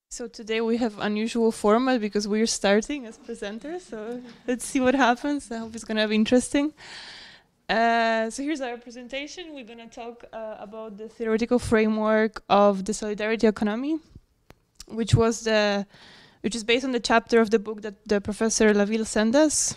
So today we have unusual format because we're starting as presenters. So let's see what happens. I hope it's gonna be interesting. So here's our presentation. We're gonna talk about the theoretical framework of the solidarity economy, which is based on the chapter of the book that the professor Laville sent us.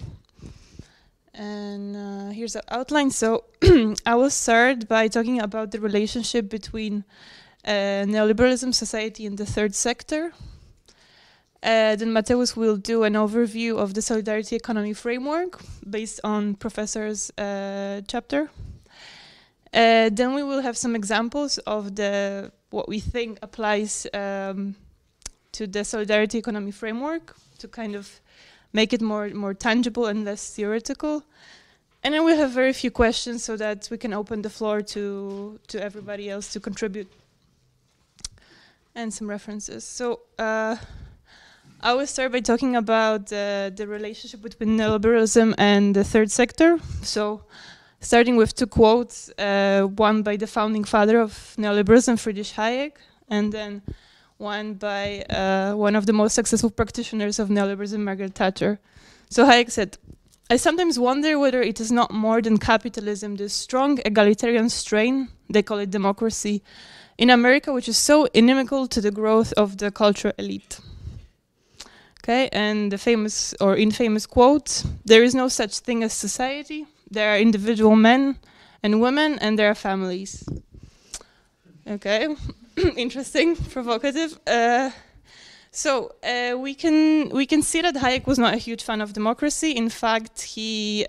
And here's the outline. So I will start by talking about the relationship between neoliberalism, society, and the third sector. Then Mateusz will do an overview of the solidarity economy framework based on professor's chapter. Then we will have some examples of what we think applies to the solidarity economy framework to kind of make it more tangible and less theoretical. And then we have very few questions so that we can open the floor to everybody else to contribute. And some references. So I will start by talking about the relationship between neoliberalism and the third sector. So starting with two quotes, one by the founding father of neoliberalism, Friedrich Hayek, and then one by one of the most successful practitioners of neoliberalism, Margaret Thatcher. So Hayek said, "I sometimes wonder whether it is not more than capitalism, this strong egalitarian strain, they call it democracy, in America, which is so inimical to the growth of the cultural elite." Okay, and the famous or infamous quote, "There is no such thing as society. There are individual men and women, and there are families." Okay, interesting, provocative. So we can see that Hayek was not a huge fan of democracy. In fact, he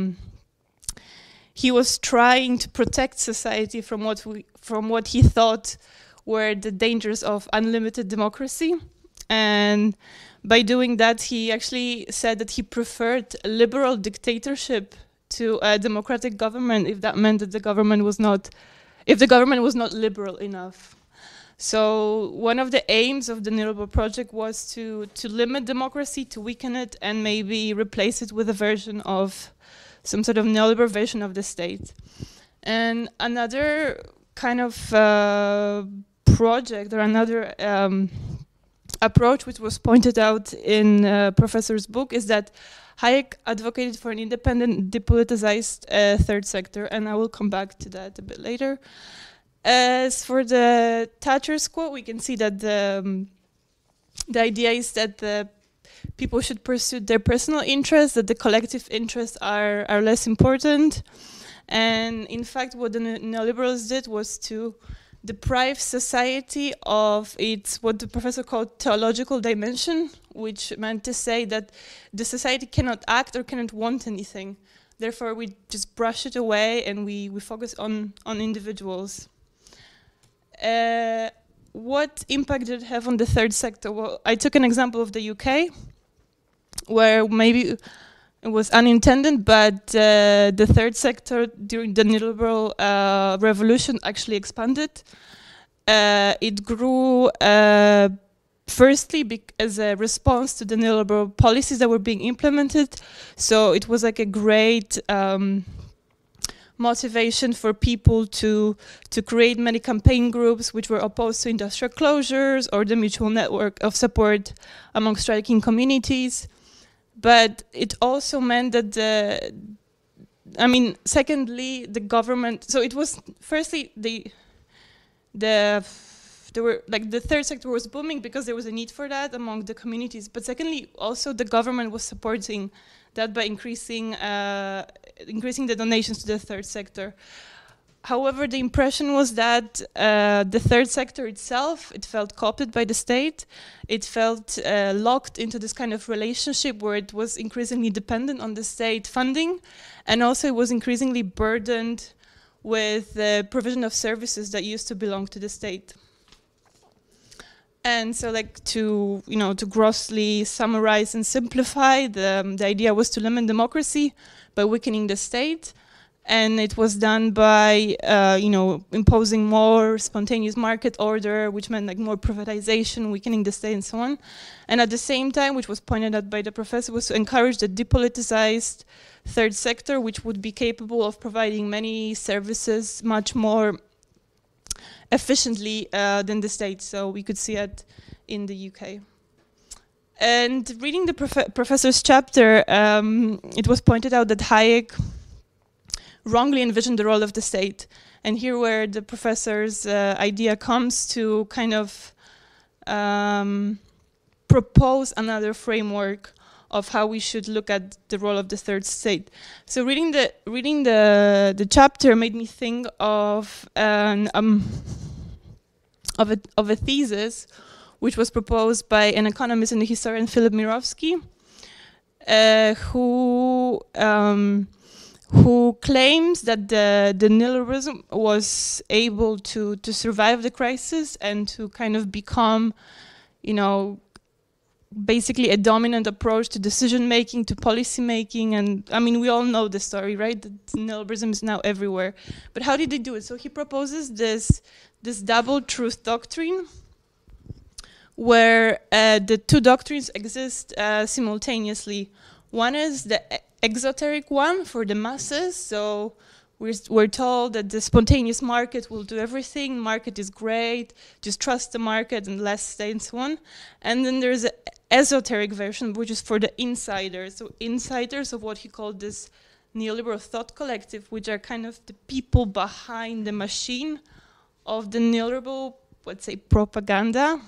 was trying to protect society from what he thought were the dangers of unlimited democracy. And by doing that, he actually said that he preferred a liberal dictatorship to a democratic government if that meant that the government was not liberal enough. So one of the aims of the neoliberal project was to limit democracy, to weaken it, and maybe replace it with a version of some sort of neoliberal version of the state. And another kind of project or another approach which was pointed out in professor's book is that Hayek advocated for an independent, depoliticized third sector, and I will come back to that a bit later. As for the Thatcher's quote, we can see that the idea is that the people should pursue their personal interests, that the collective interests are less important. And in fact, what the neoliberals did was to deprive society of its, what the professor called theological dimension, which meant to say that the society cannot act or cannot want anything. Therefore, we just brush it away and we focus on individuals. What impact did it have on the third sector? Well, I took an example of the UK, where maybe it was unintended, but the third sector during the neoliberal revolution actually expanded. It grew firstly as a response to the neoliberal policies that were being implemented. So it was like a great motivation for people to create many campaign groups which were opposed to industrial closures or the mutual network of support among striking communities. But it also meant that secondly, the government. So it was firstly the third sector was booming because there was a need for that among the communities. But secondly, also the government was supporting that by increasing the donations to the third sector. However, the impression was that the third sector itself, it felt co-opted by the state. It felt locked into this kind of relationship where it was increasingly dependent on the state funding, and also it was increasingly burdened with the provision of services that used to belong to the state. And so, to grossly summarize and simplify, the idea was to limit democracy by weakening the state. And it was done by, imposing more spontaneous market order, which meant more privatization, weakening the state, and so on. And at the same time, which was pointed out by the professor, was to encourage the depoliticized third sector, which would be capable of providing many services much more efficiently than the state. So we could see it in the UK. And reading the professor's chapter, it was pointed out that Hayek wrongly envisioned the role of the state. And here where the professor's idea comes to kind of propose another framework of how we should look at the role of the third state. So reading the chapter made me think of a thesis which was proposed by an economist and a historian, Philip Mirowski, who claims that the neoliberalism was able to survive the crisis and to kind of become, you know, basically a dominant approach to decision making, to policy making. And I mean, we all know the story, right? That neoliberalism is now everywhere. But how did they do it? So he proposes this double truth doctrine, where the two doctrines exist simultaneously. One is the exoteric one for the masses. So we're told that the spontaneous market will do everything. Market is great. Just trust the market and less state and so on. And then there's an esoteric version, which is for the insiders. So insiders of what he called this neoliberal thought collective, which are kind of the people behind the machine of the neoliberal, let's say, propaganda.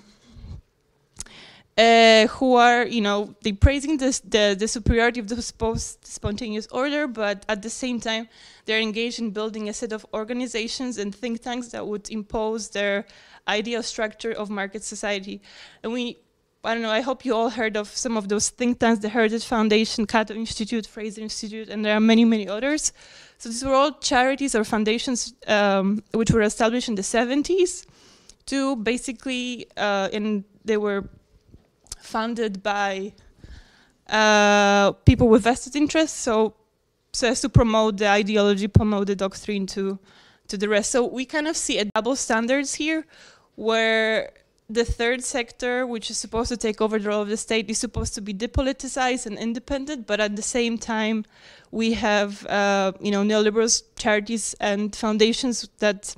Who are, you know, they praising the superiority of the supposed spontaneous order, but at the same time, they're engaged in building a set of organizations and think tanks that would impose their ideal structure of market society. And I don't know, I hope you all heard of some of those think tanks, the Heritage Foundation, Cato Institute, Fraser Institute, and there are many, many others. So these were all charities or foundations which were established in the 70s to basically, they were funded by people with vested interests, so as to promote the ideology, promote the doctrine to the rest. So we kind of see a double standards here, where the third sector, which is supposed to take over the role of the state, is supposed to be depoliticized and independent, but at the same time, we have you know, neoliberal charities and foundations that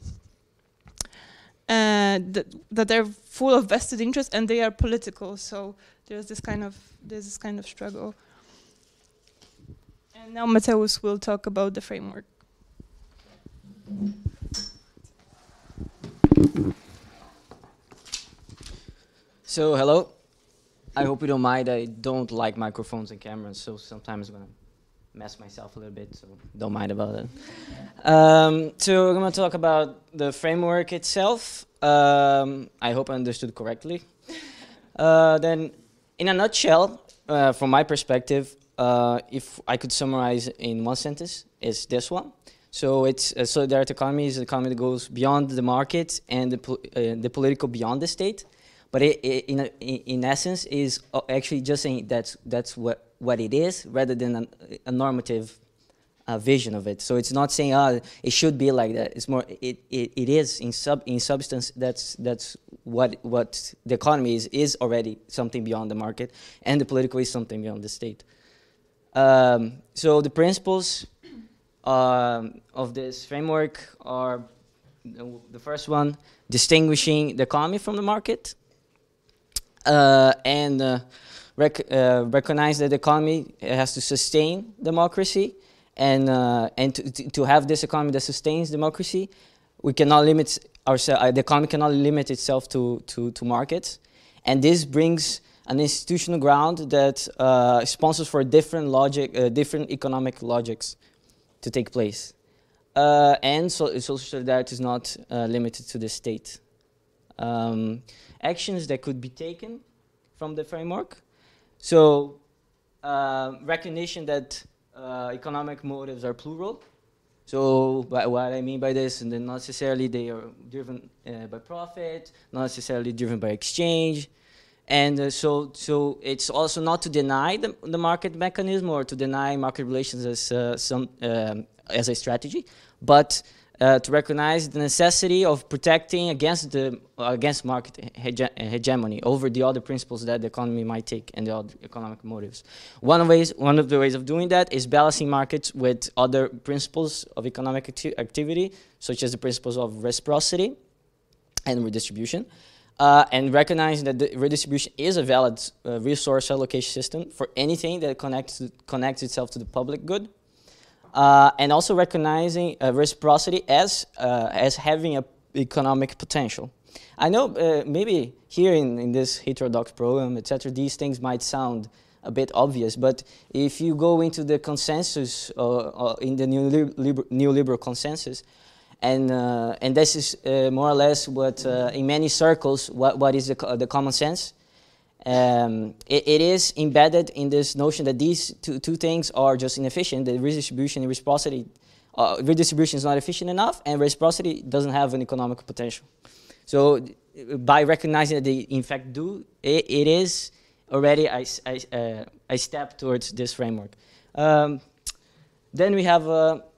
are full of vested interest and they are political. So there's this kind of struggle. And now Mateusz will talk about the framework. So hello. I hope you don't mind. I don't like microphones and cameras, so sometimes I'm gonna mess myself a little bit, so don't mind about it. So we're going to talk about the framework itself. I hope I understood correctly. Then, in a nutshell, from my perspective, if I could summarize in one sentence, it's this one. So it's a solidarity economy is an economy that goes beyond the market and the political beyond the state. But in essence, is actually just saying that's what it is, rather than a normative vision of it. So it's not saying it should be like that. It's more it is in substance. That's what the economy is already something beyond the market, and the political is something beyond the state. So the principles of this framework are the first one: distinguishing the economy from the market. Recognize that the economy has to sustain democracy, and to have this economy that sustains democracy, we cannot limit ourselves. The economy cannot limit itself to markets, and this brings an institutional ground that sponsors for different different economic logics to take place, and social solidarity is not limited to the state. Actions that could be taken from the framework. So recognition that economic motives are plural. So what I mean by this, and then not necessarily they are driven by profit, not necessarily driven by exchange. And so it's also not to deny the market mechanism or to deny market relations as as a strategy, but to recognize the necessity of protecting against market hegemony over the other principles that the economy might take and the other economic motives. One of the ways of doing that is balancing markets with other principles of economic activity, such as the principles of reciprocity and redistribution. and recognizing that the redistribution is a valid resource allocation system for anything that connects itself to the public good, and also recognizing reciprocity as having a economic potential. I know maybe here in this heterodox program, etc., these things might sound a bit obvious, but if you go into the consensus in the neoliberal consensus, and this is more or less what in many circles what is the common sense. It is embedded in this notion that these two things are just inefficient. The redistribution and reciprocity, redistribution is not efficient enough, and reciprocity doesn't have an economic potential. So by recognizing that they in fact do, it is already a step towards this framework. Then we have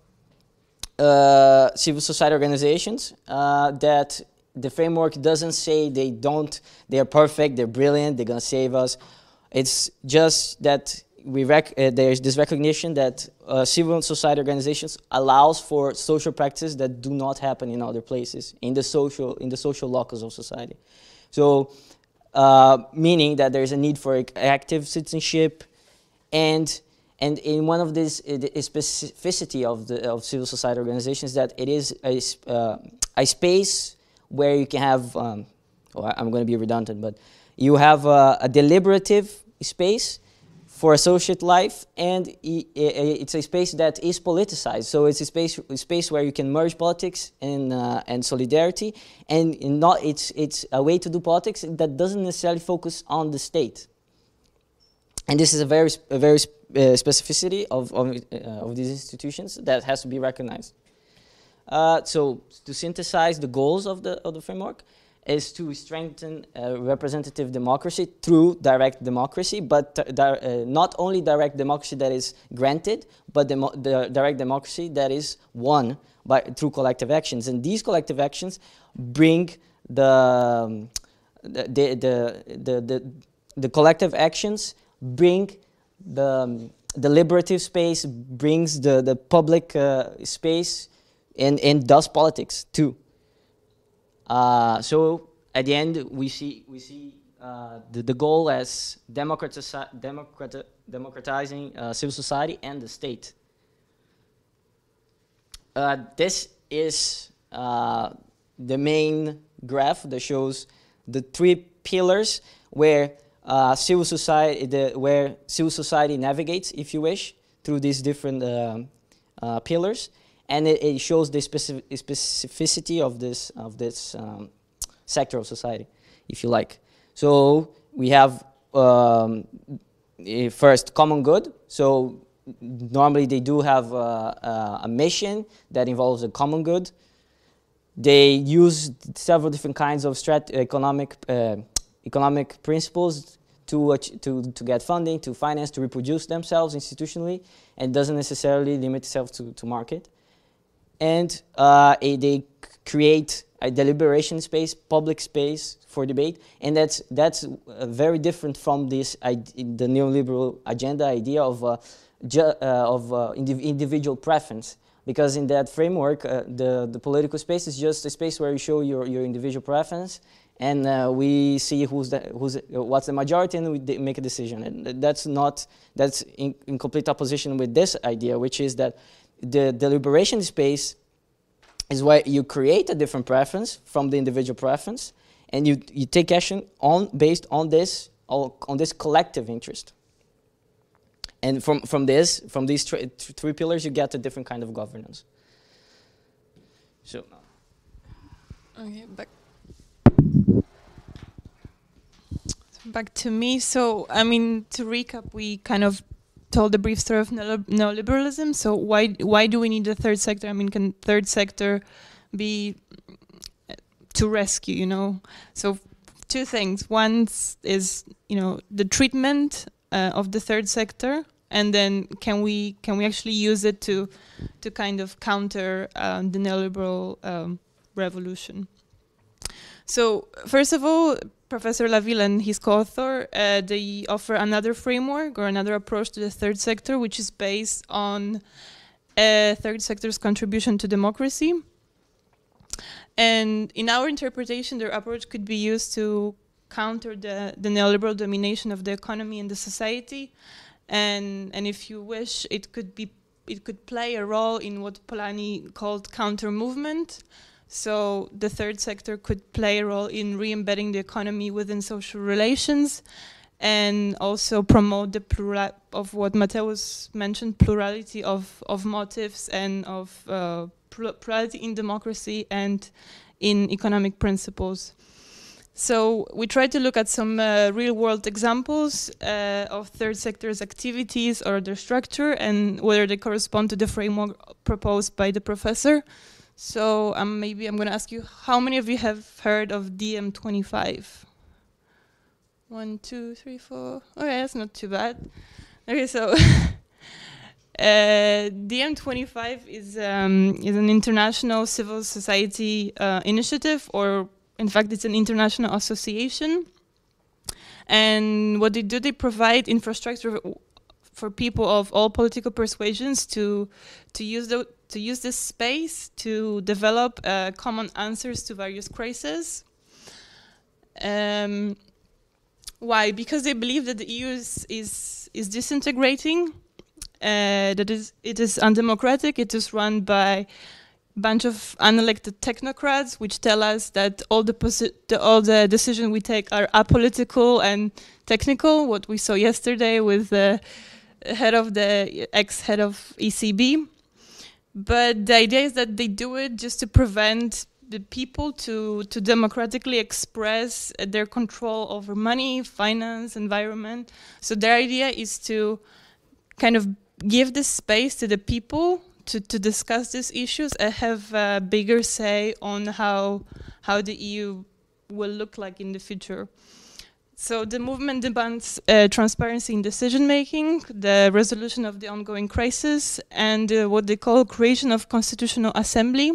civil society organizations that the framework doesn't say they are perfect, they're brilliant, they're gonna save us. It's just that there's this recognition that civil society organizations allows for social practices that do not happen in other places, in the social locus of society. So, meaning that there's a need for active citizenship, and in one of these specificity of civil society organizations that it is a space where you can have, I'm going to be redundant, but you have a deliberative space for associate life, and it's a space that is politicized. So it's a space where you can merge politics and solidarity, and it's a way to do politics that doesn't necessarily focus on the state. And this is a very specificity of these institutions that has to be recognized. So to synthesize the goals of the framework is to strengthen representative democracy through direct democracy, but not only direct democracy that is granted, but the direct democracy that is won through collective actions. And these collective actions bring the collective actions bring the deliberative space, brings the public space, and does politics too. So at the end, we see the goal as democratizing civil society and the state. This is the main graph that shows the three pillars where civil society navigates, if you wish, through these different pillars. And it shows the specificity of this sector of society, if you like. So we have first common good. So normally they do have a mission that involves a common good. They use several different kinds of economic principles to get funding, to finance, to reproduce themselves institutionally, and doesn't necessarily limit itself to market. And they create a deliberation space, public space for debate, and that's very different from this the neoliberal agenda idea of individual preference, because in that framework, the political space is just a space where you show your individual preference, and we see what's the majority, and we make a decision. And that's in complete opposition with this idea, which is that the deliberation space is where you create a different preference from the individual preference, and you take action based on this collective interest. And from these three pillars, you get a different kind of governance. So, okay, back to me. So, I mean, to recap, we kind of told the brief story of neoliberalism. So why do we need the third sector? I mean, can third sector be to rescue, you know? So two things. One is, you know, the treatment of the third sector, and then can we actually use it to kind of counter the neoliberal revolution? So first of all, Professor Laville and his co-author, they offer another framework or another approach to the third sector, which is based on third sector's contribution to democracy. And in our interpretation, their approach could be used to counter the neoliberal domination of the economy and the society. And if you wish, it could play a role in what Polanyi called counter movement. So the third sector could play a role in re-embedding the economy within social relations, and also promote the of what Mateusz mentioned, plurality of motives and of plurality in democracy and in economic principles. So we try to look at some real-world examples of third sector's activities or their structure and whether they correspond to the framework proposed by the professor. So maybe I'm going to ask you, how many of you have heard of DiEM25? 1, 2, 3, 4. Okay, that's not too bad. Okay, so DiEM25 is an international civil society initiative, or in fact, it's an international association. And what they do, they provide infrastructure for people of all political persuasions to use this space to develop common answers to various crises. Why? Because they believe that the EU is disintegrating, that it is undemocratic, it is run by a bunch of unelected technocrats, which tell us that all the decisions we take are apolitical and technical, what we saw yesterday with the ex-head of ECB. But the idea is that they do it just to prevent the people to democratically express their control over money, finance, environment. So their idea is to kind of give this space to the people to discuss these issues and have a bigger say on how the EU will look like in the future. So the movement demands transparency in decision-making, the resolution of the ongoing crisis, and what they call creation of constitutional assembly,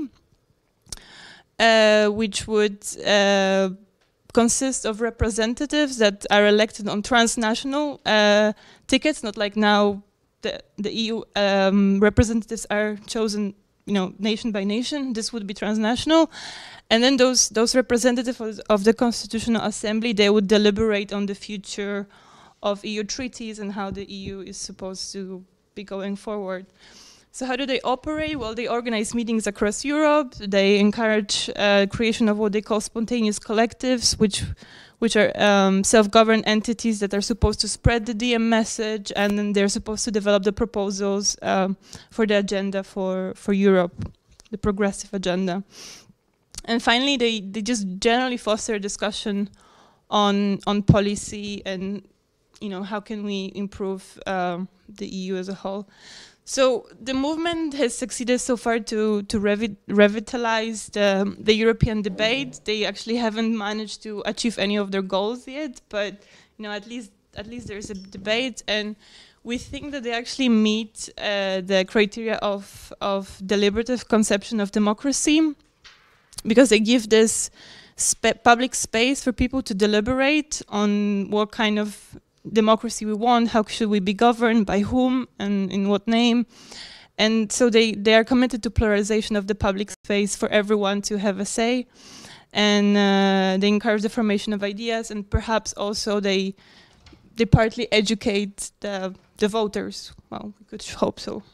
which would consist of representatives that are elected on transnational tickets, not like now the EU representatives are chosen, nation by nation. This would be transnational. And then those representatives of the Constitutional Assembly, they would deliberate on the future of EU treaties and how the EU is supposed to be going forward. So how do they operate? Well, they organize meetings across Europe. They encourage creation of what they call spontaneous collectives, which are self-governed entities that are supposed to spread the DiEM message, and then they're supposed to develop the proposals for the agenda for Europe, the progressive agenda. And finally, they just generally foster a discussion on policy and how can we improve the EU as a whole. So the movement has succeeded so far to revitalize the European debate. They actually haven't managed to achieve any of their goals yet, but at least there's a debate, and we think that they actually meet the criteria of deliberative conception of democracy, because they give this public space for people to deliberate on what kind of democracy we want, how should we be governed, by whom, and in what name. And so they are committed to pluralization of the public space for everyone to have a say. And they encourage the formation of ideas, and perhaps also they partly educate the voters. Well, we could hope so.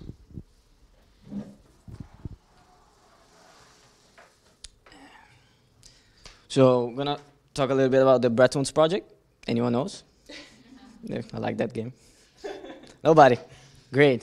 So I'm gonna talk a little bit about the Bretton Woods project. Anyone knows? Yeah, I like that game. Nobody? Great.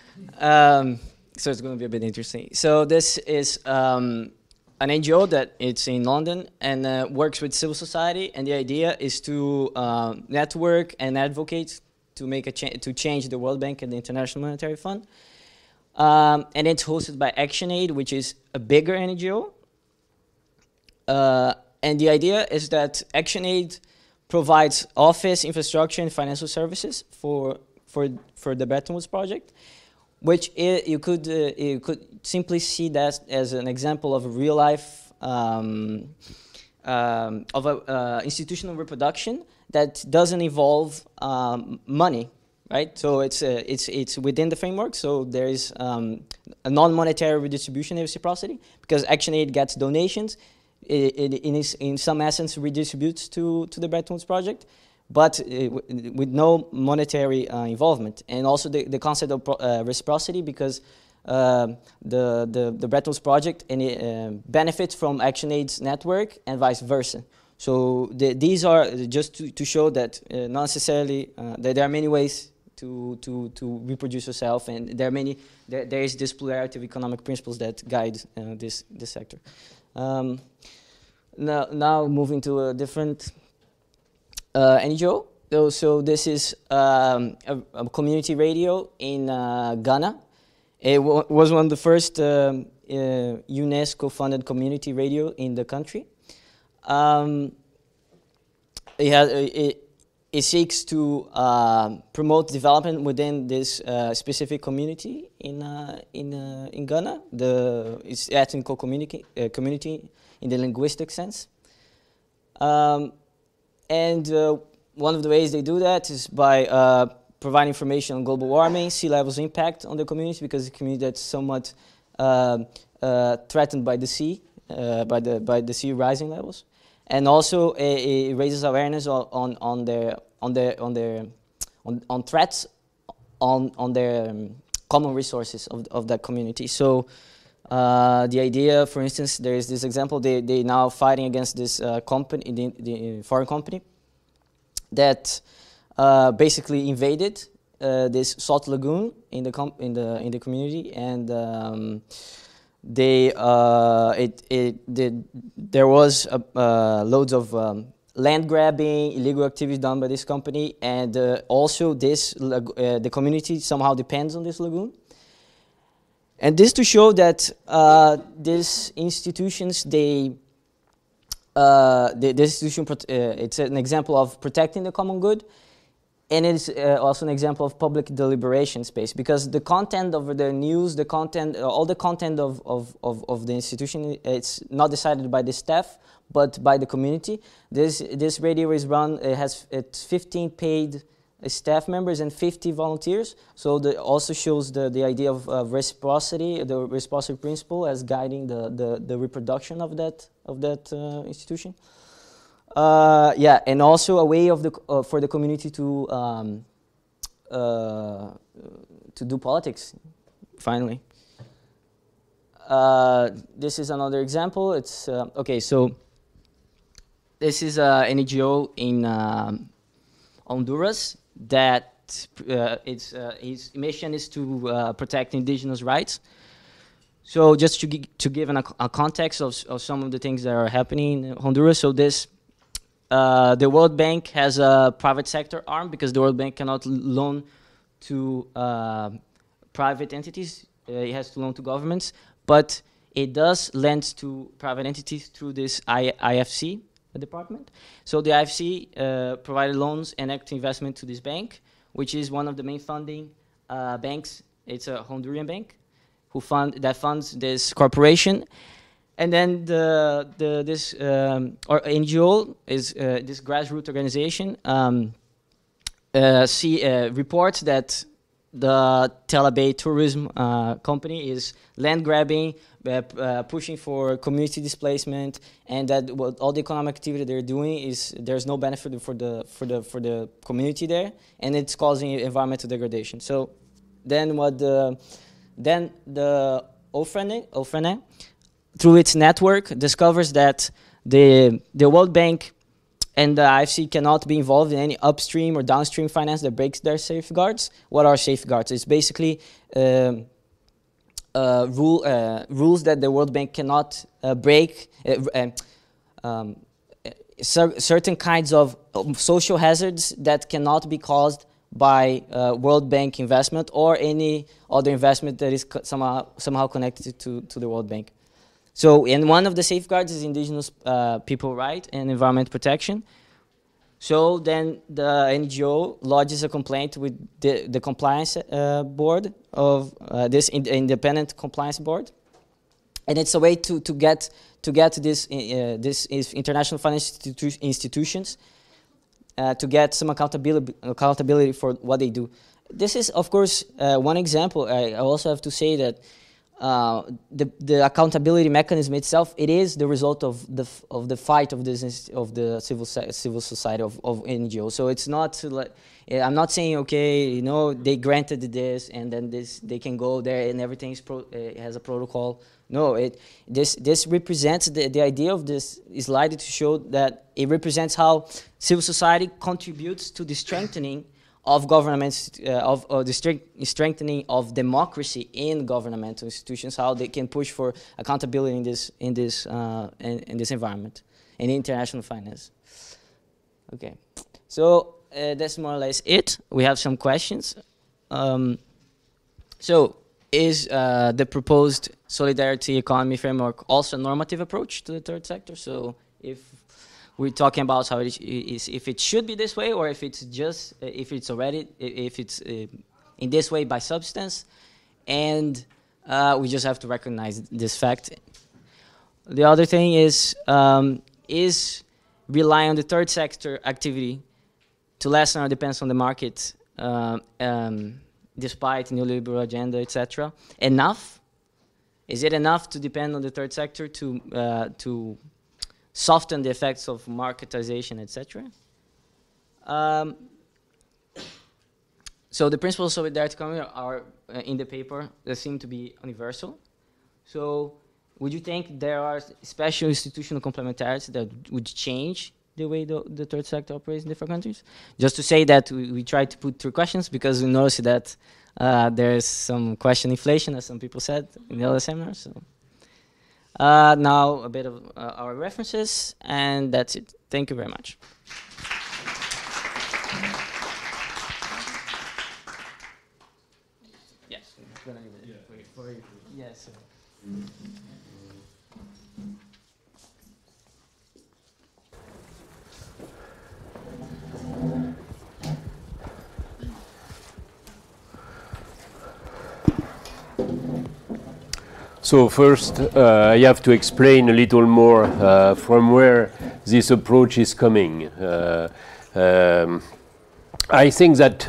So it's gonna be a bit interesting. So this is an NGO that it's in London and works with civil society, and the idea is to network and advocate to make to change the World Bank and the International Monetary Fund. And it's hosted by ActionAid, which is a bigger NGO. And the idea is that ActionAid provides office, infrastructure, and financial services for the Bretton Woods project, which you could simply see that as an example of a real life institutional reproduction that doesn't involve money, right? So it's within the framework. So there is a non-monetary redistribution of reciprocity, because ActionAid gets donations. It in some essence redistributes to the Bretton Woods Project, but with no monetary involvement. And also the concept of reciprocity, because the Bretton Woods Project benefits from ActionAid's network and vice versa. So these are just to show that not necessarily that there are many ways to reproduce yourself, and there is this plurality of economic principles that guide this sector. Now moving to a different NGO. So this is a community radio in Ghana. It was one of the first UNESCO-funded community radio in the country. It seeks to promote development within this specific community in Ghana. It's ethnic community in the linguistic sense. And one of the ways they do that is by providing information on global warming, sea levels impact on the community, because the community that's somewhat threatened by the sea, by the sea rising levels, and also it raises awareness on threats on their common resources of that community. So the idea, for instance, there is this example. They now fighting against this company, the foreign company, that basically invaded this salt lagoon in the community, and there was loads of land grabbing, illegal activities done by this company, and also the community somehow depends on this lagoon. And this to show that these institutions, this institution, it's an example of protecting the common good, and it's also an example of public deliberation space, because the content of the news, the content, all the content of the institution, it's not decided by the staff, but by the community. This radio is run, it's 15 paid staff members and 50 volunteers. So that also shows the idea of reciprocity, the reciprocity principle as guiding the reproduction of that institution. Yeah, and also a way for the community to do politics. Finally, this is another example. It's okay. So this is an NGO in Honduras that his mission is to protect indigenous rights. So just to give a context of some of the things that are happening in Honduras. So the World Bank has a private sector arm, because the World Bank cannot loan to private entities. It has to loan to governments, but it does lend to private entities through this IFC department. So the IFC provided loans and equity investment to this bank, which is one of the main funding banks. It's a Honduran bank that funds this corporation. And then this NGO is this grassroots organization reports that the Tela Bay tourism company is land grabbing, pushing for community displacement, and that all the economic activity they're doing is there's no benefit for the community there, and it's causing environmental degradation. So then the OFRANE through its network discovers that the World Bank and the IFC cannot be involved in any upstream or downstream finance that breaks their safeguards. What are safeguards? It's basically rules that the World Bank cannot break, certain kinds of social hazards that cannot be caused by World Bank investment or any other investment that is somehow connected to the World Bank. So, and one of the safeguards is indigenous people right and environment protection. So then the NGO lodges a complaint with the compliance board of this independent compliance board, and it's a way to get this international financial institutions to get some accountability for what they do. this is, of course, one example. I also have to say that the accountability mechanism itself, it is the result of the fight of the civil society of NGO. So it's not like, I'm not saying, okay, you know, they granted this and then they can go there and everything has a protocol. No, this represents the idea of this slide to show that it represents how civil society contributes to the strengthening of governments, of the strengthening of democracy in governmental institutions, how they can push for accountability in this environment, in international finance. Okay, so that's more or less it. We have some questions. So, is the proposed solidarity economy framework also a normative approach to the third sector? So, if we're talking about how it is, if it should be this way, or if it's just, if it's in this way by substance, and we just have to recognize this fact. The other thing is relying on the third sector activity to lessen our dependence on the market, despite neoliberal agenda, etc. Enough? Is it enough to depend on the third sector to soften the effects of marketization, etc.? So the principles of solidarity economy are in the paper. They seem to be universal. So would you think there are special institutional complementarities that would change the way the third sector operates in different countries? Just to say that we try to put 3 questions because we noticed that there's some question inflation, as some people said in the other seminar. So. Now a bit of our references, and that's it. Thank you very much. Yes, I'm gonna leave it for you. Yes. So first, I have to explain a little more from where this approach is coming. I think that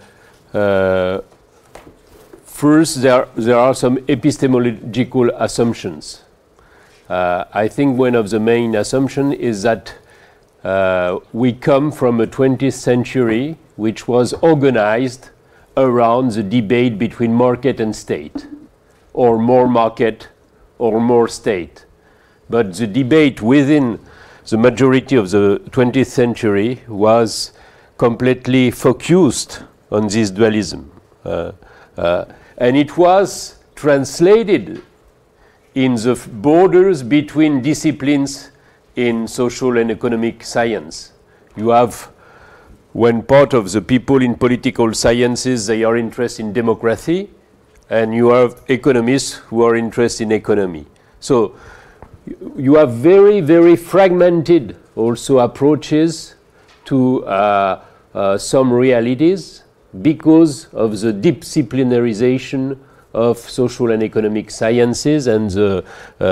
first there are some epistemological assumptions. I think one of the main assumptions is that we come from a 20th century which was organized around the debate between market and state, or more market or more state. But the debate within the majority of the 20th century was completely focused on this dualism. And it was translated in the borders between disciplines in social and economic science. You have one part of the people in political sciences, they are interested in democracy, and you have economists who are interested in economy. So you have very, very fragmented also approaches to some realities because of the disciplinarization of social and economic sciences and the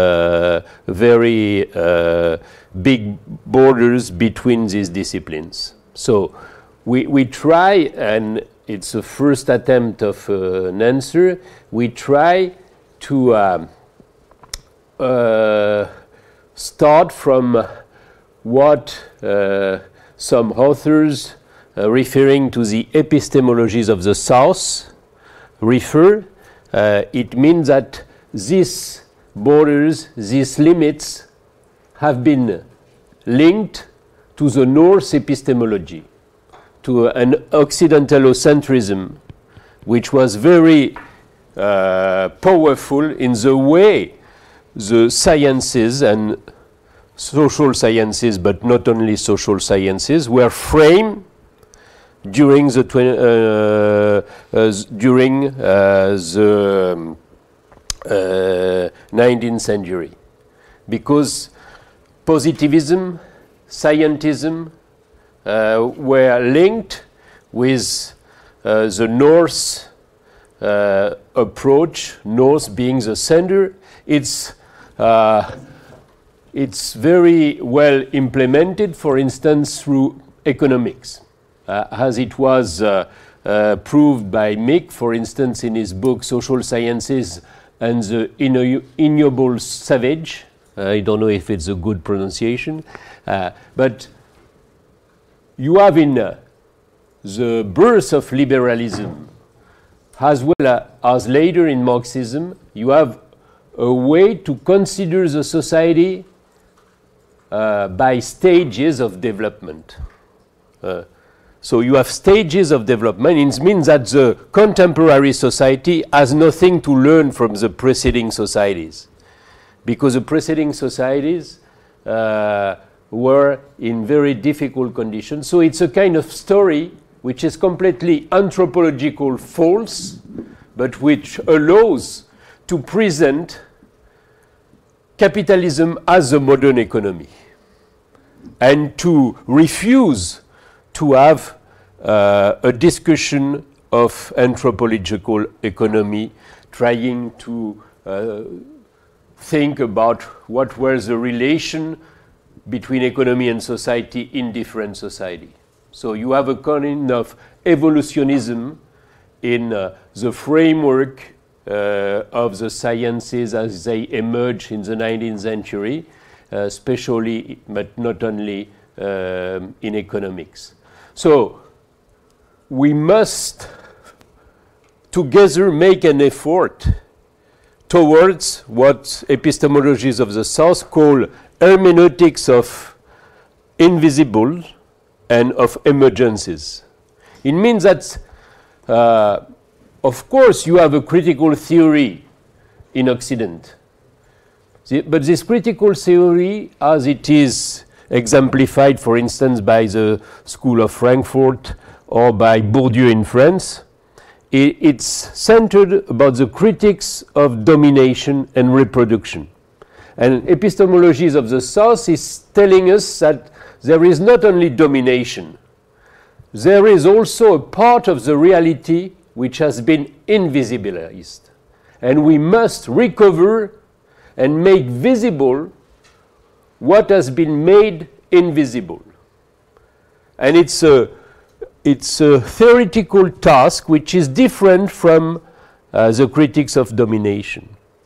very big borders between these disciplines. So we try, and it's the first attempt of an answer, we try to start from what some authors referring to the epistemologies of the South refer. It means that these borders, these limits have been linked to the North epistemology, to an Occidentalocentrism, which was very powerful in the way the sciences and social sciences, but not only social sciences, were framed during the 19th century, because positivism, scientism were linked with the North approach, North being the center. It's very well implemented, for instance, through economics. as it was proved by Mick, for instance, in his book Social Sciences and the Ignoble Savage. I don't know if it's a good pronunciation, but you have in the birth of liberalism, as well as later in Marxism, you have a way to consider the society by stages of development. So you have stages of development. It means that the contemporary society has nothing to learn from the preceding societies, because the preceding societies were in very difficult conditions. So it's a kind of story which is completely anthropological false, but which allows to present capitalism as a modern economy and to refuse to have a discussion of anthropological economy, trying to think about what was the relation between economy and society in different society. So you have a kind of evolutionism in the framework of the sciences as they emerge in the 19th century, especially, but not only in economics. So we must together make an effort towards what epistemologists of the South call hermeneutics of invisible and of emergencies. It means that, of course, you have a critical theory in Occident. But this critical theory, as it is exemplified, for instance, by the School of Frankfurt or by Bourdieu in France, it's centered about the critics of domination and reproduction. And epistemologies of the South is telling us that there is not only domination, there is also a part of the reality which has been invisibilized. And we must recover and make visible what has been made invisible. And it's a theoretical task which is different from the critics of domination.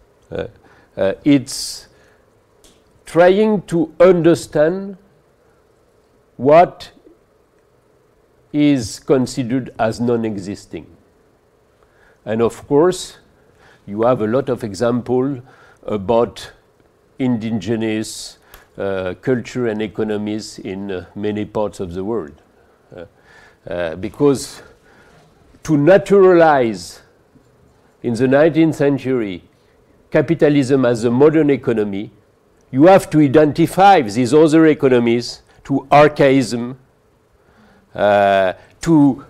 It's trying to understand what is considered as non-existing. And of course, you have a lot of examples about indigenous culture and economies in many parts of the world. Because to naturalize in the 19th century capitalism as a modern economy, you have to identify these other economies to archaism, to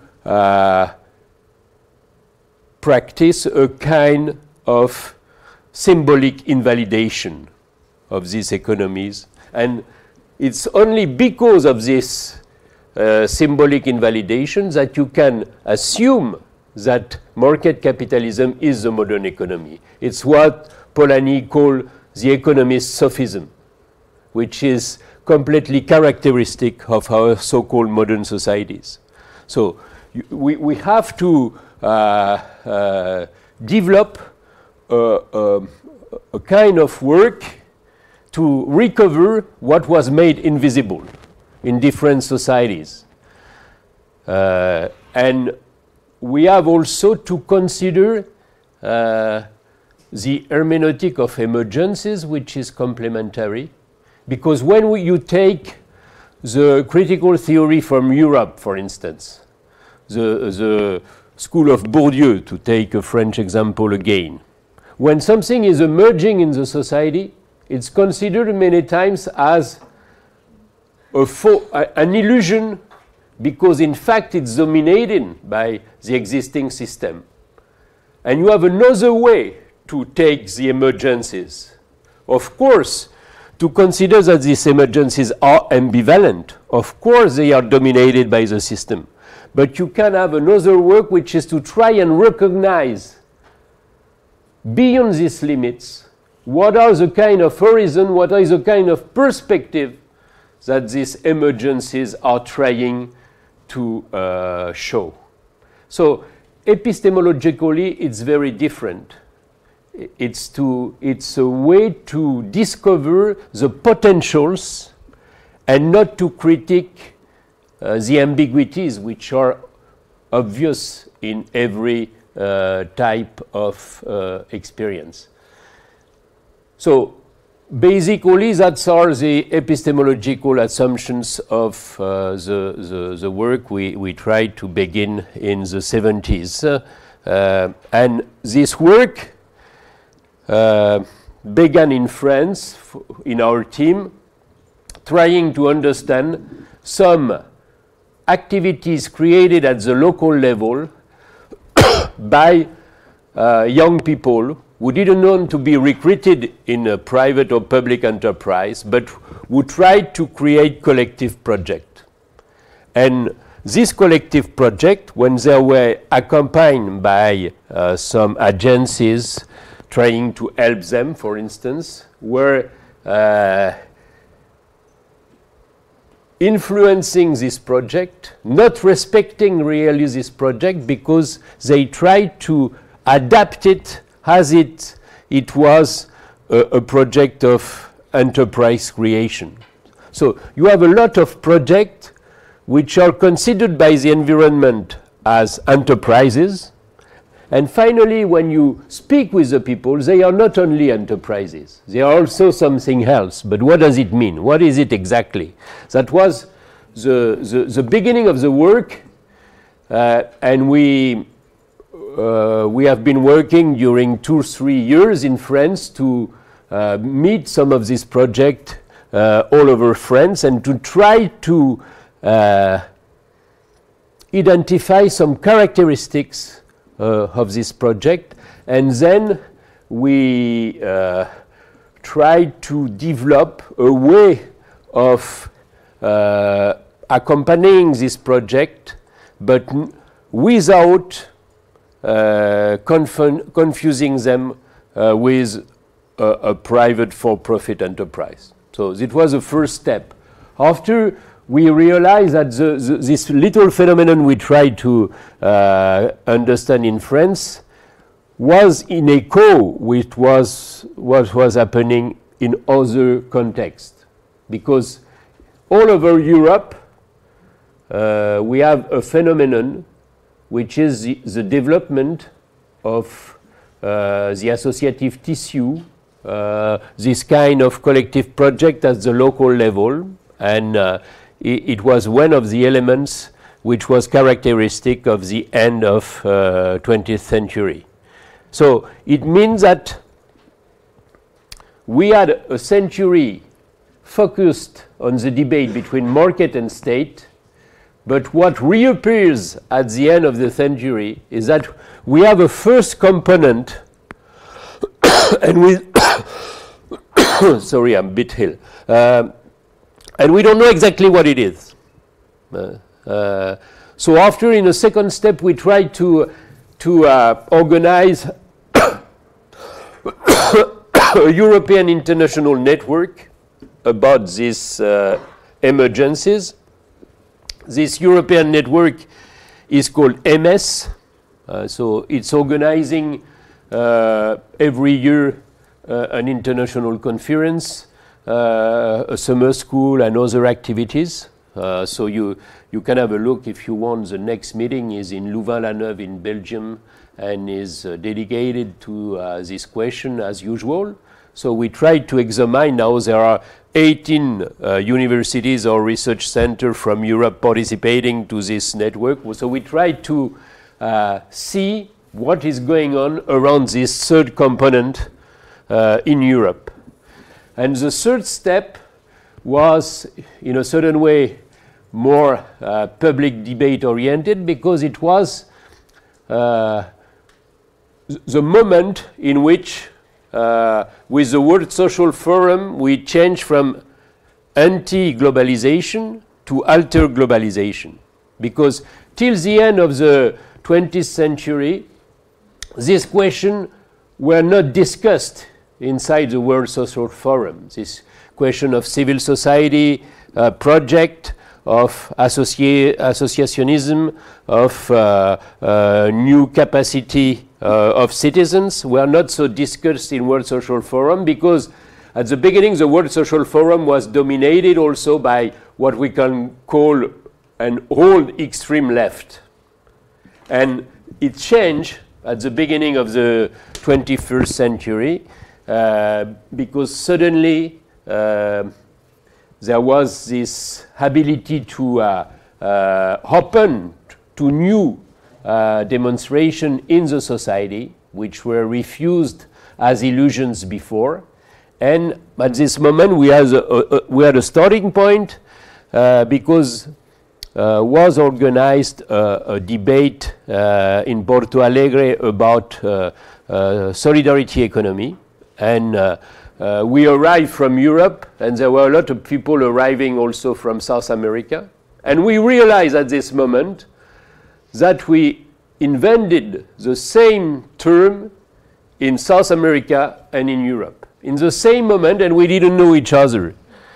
practice a kind of symbolic invalidation of these economies. And it's only because of this symbolic invalidation that you can assume that market capitalism is the modern economy. It's what Polanyi called the economist sophism, which is completely characteristic of our so-called modern societies. So we have to develop a kind of work to recover what was made invisible in different societies. And we have also to consider the hermeneutic of emergencies, which is complementary, because when you take the critical theory from Europe, for instance, the school of Bourdieu, to take a French example again, when something is emerging in the society, it's considered many times as an illusion, because in fact it's dominated by the existing system. And you have another way to take the emergencies. Of course, to consider that these emergencies are ambivalent. Of course, they are dominated by the system. But you can have another work, which is to try and recognize beyond these limits what are the kind of horizon, what is the kind of perspective that these emergencies are trying to show. So epistemologically, it's very different. It's a way to discover the potentials and not to critique the ambiguities which are obvious in every type of experience. So basically, that's are the epistemological assumptions of the work we tried to begin in the 70s. And this work began in France, in our team, trying to understand some activities created at the local level by young people who didn't want to be recruited in a private or public enterprise, but who tried to create collective projects. And this collective project, when they were accompanied by some agencies trying to help them, for instance, were influencing this project, not respecting really this project because they tried to adapt it as it was a project of enterprise creation. So you have a lot of projects which are considered by the environment as enterprises. And finally, when you speak with the people, they are not only enterprises. They are also something else. But what does it mean? What is it exactly? That was the beginning of the work. And we have been working during 2-3 years in France to meet some of these projects all over France and to try to identify some characteristics of this project, and then we tried to develop a way of accompanying this project, but without confusing them with a private for-profit enterprise. So it was the first step. After we realized that this little phenomenon we tried to understand in France was in echo with what was happening in other contexts. Because all over Europe, we have a phenomenon which is the development of the associative tissue, this kind of collective project at the local level, and it was one of the elements which was characteristic of the end of 20th century. So it means that we had a century focused on the debate between market and state, but what reappears at the end of the century is that we have a first component and we sorry, I'm a bit ill. And we don't know exactly what it is. So after, in a second step, we tried to organize a European international network about these emergencies. This European network is called MS. So it's organizing every year an international conference, a summer school and other activities. So you can have a look if you want. The next meeting is in Louvain-la-Neuve in Belgium and is dedicated to this question as usual. So we tried to examine. Now there are 18 universities or research centers from Europe participating to this network. So we tried to see what is going on around this third component in Europe. And the third step was, in a certain way, more public debate oriented, because it was the moment in which, with the World Social Forum, we changed from anti-globalization to alter-globalization. Because till the end of the 20th century, this question were not discussed inside the World Social Forum. This question of civil society project of associationism, of new capacity of citizens were not so discussed in World Social Forum, because at the beginning the World Social Forum was dominated also by what we can call an old extreme left. And it changed at the beginning of the 21st century because suddenly there was this ability to open to new demonstration in the society, which were refused as illusions before. And at this moment we had a starting point because was organized a debate in Porto Alegre about solidarity economy. And we arrived from Europe, and there were a lot of people arriving also from South America. And we realized at this moment that we invented the same term in South America and in Europe in the same moment, and we didn't know each other.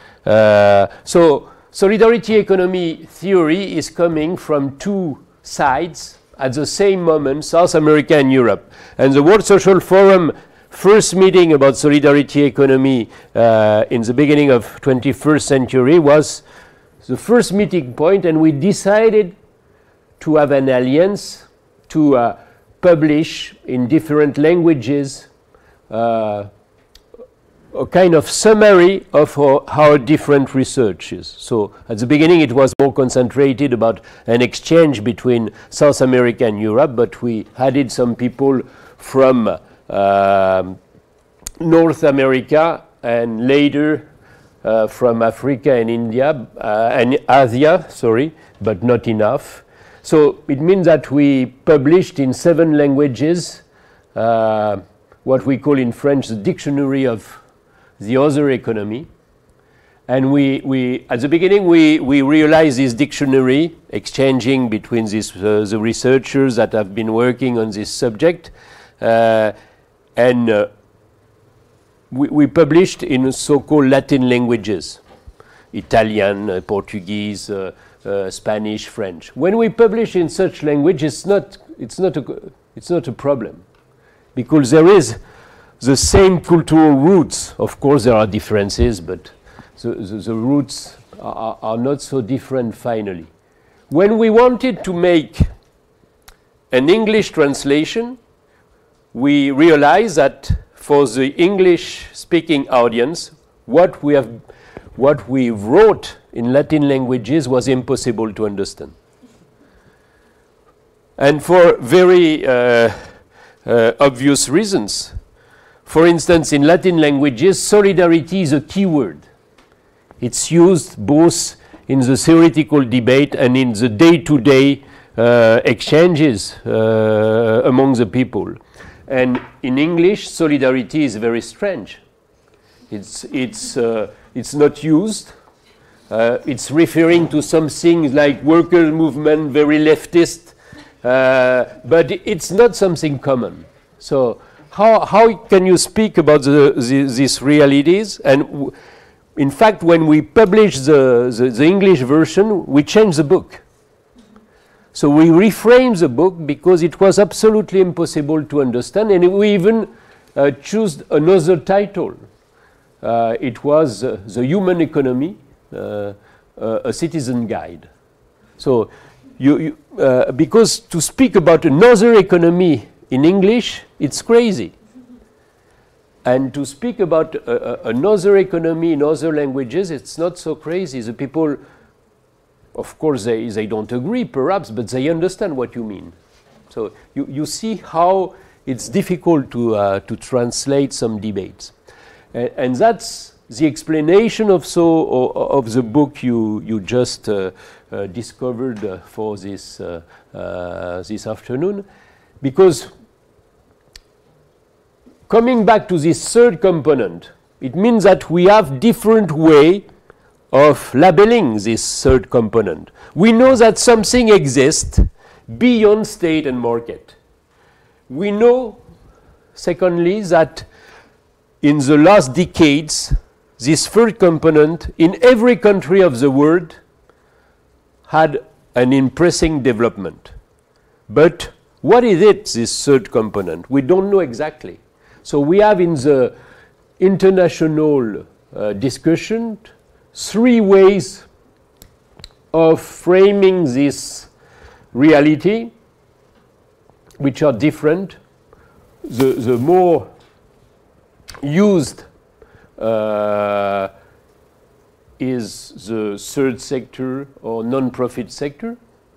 So solidarity economy theory is coming from two sides at the same moment, South America and Europe. And the World Social Forum first meeting about solidarity economy in the beginning of 21st century was the first meeting point, and we decided to have an alliance to publish in different languages a kind of summary of our different researches. So at the beginning it was more concentrated about an exchange between South America and Europe, but we added some people from North America and later from Africa and India and Asia, sorry, but not enough. So it means that we published in 7 languages what we call in French the dictionary of the other economy. And we at the beginning we realized this dictionary, exchanging between this, the researchers that have been working on this subject, and we published in so-called Latin languages, Italian, Portuguese, Spanish, French. When we publish in such language, it's not a problem, because there is the same cultural roots. Of course, there are differences, but the roots are not so different finally. When we wanted to make an English translation, we realized that for the English-speaking audience, what we wrote in Latin languages was impossible to understand. And for very obvious reasons. For instance, in Latin languages, solidarity is a key word. It's used both in the theoretical debate and in the day-to-day exchanges among the people. And in English, solidarity is very strange. It's not used. It's referring to something like worker movement, very leftist, but it's not something common. So how can you speak about these realities? And in fact, when we published the English version, we changed the book. So we reframed the book because it was absolutely impossible to understand, and we even chose another title. It was The Human Economy, a Citizen Guide. So because to speak about another economy in English, it's crazy. And to speak about another economy in other languages, it's not so crazy. The people, of course, they don't agree, perhaps, but they understand what you mean. So you see how it's difficult to translate some debates. And that's the explanation of the book you just discovered for this afternoon. Because coming back to this third component, it means that we have different way of labeling this third component. We know that something exists beyond state and market. We know, secondly, that in the last decades, this third component in every country of the world had an impressive development. But what is it, this third component? We don't know exactly. So we have in the international discussion 3 ways of framing this reality, which are different. The more used is the third sector or non-profit sector.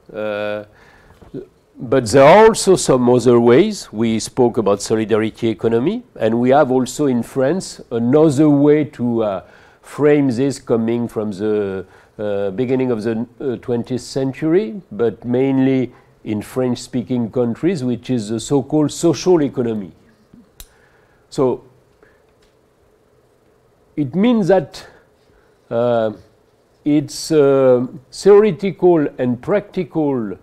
But there are also some other ways. We spoke about solidarity economy, and we have also in France another way to frame this coming from the beginning of the 20th century, but mainly in French-speaking countries, which is the so-called social economy. So it means that it's theoretical and practical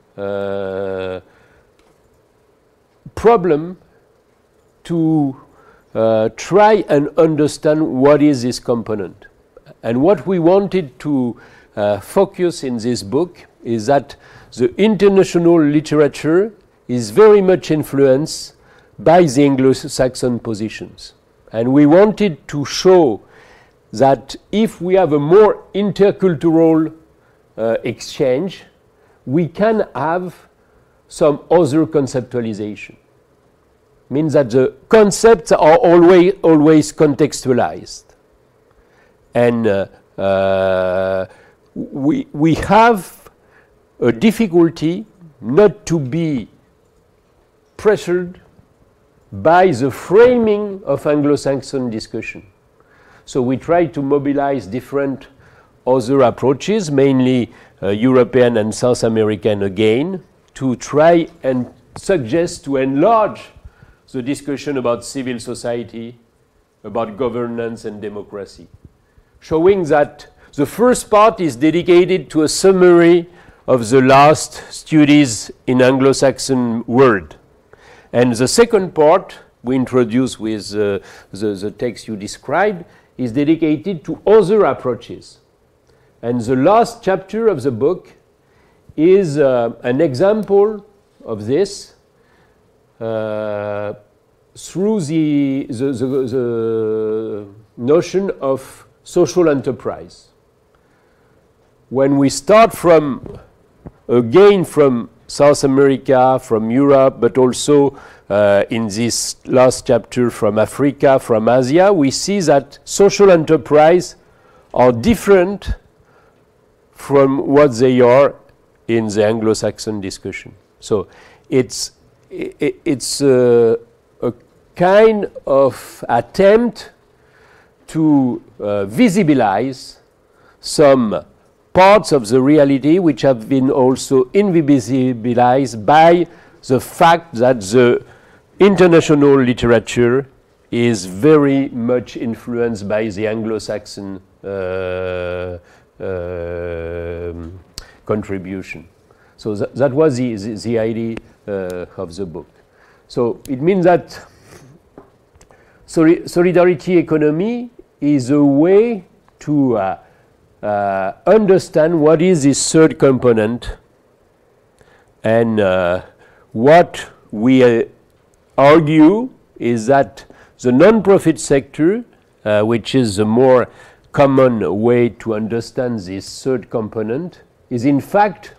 problem to try and understand what is this component. And what we wanted to focus in this book is that the international literature is very much influenced by the Anglo-Saxon positions. And we wanted to show that if we have a more intercultural exchange, we can have some other conceptualization. Means that the concepts are always contextualized. And we have a difficulty not to be pressured by the framing of Anglo-Saxon discussion. So we try to mobilize different other approaches, mainly European and South American again, to try and suggest to enlarge the discussion about civil society, about governance and democracy, showing that the first part is dedicated to a summary of the last studies in Anglo-Saxon world. And the second part we introduce with the text you described is dedicated to other approaches. And the last chapter of the book is an example of this through the notion of social enterprise. When we start from, again, from South America, from Europe, but also in this last chapter from Africa, from Asia, we see that social enterprise are different from what they are in the Anglo-Saxon discussion. So it's a kind of attempt to visibilize some parts of the reality which have been also invisibilized by the fact that the international literature is very much influenced by the Anglo-Saxon contribution. So that was the idea of the book. So it means that solidarity economy is a way to understand what is this third component, and what we argue is that the non-profit sector, which is a more common way to understand this third component, is in fact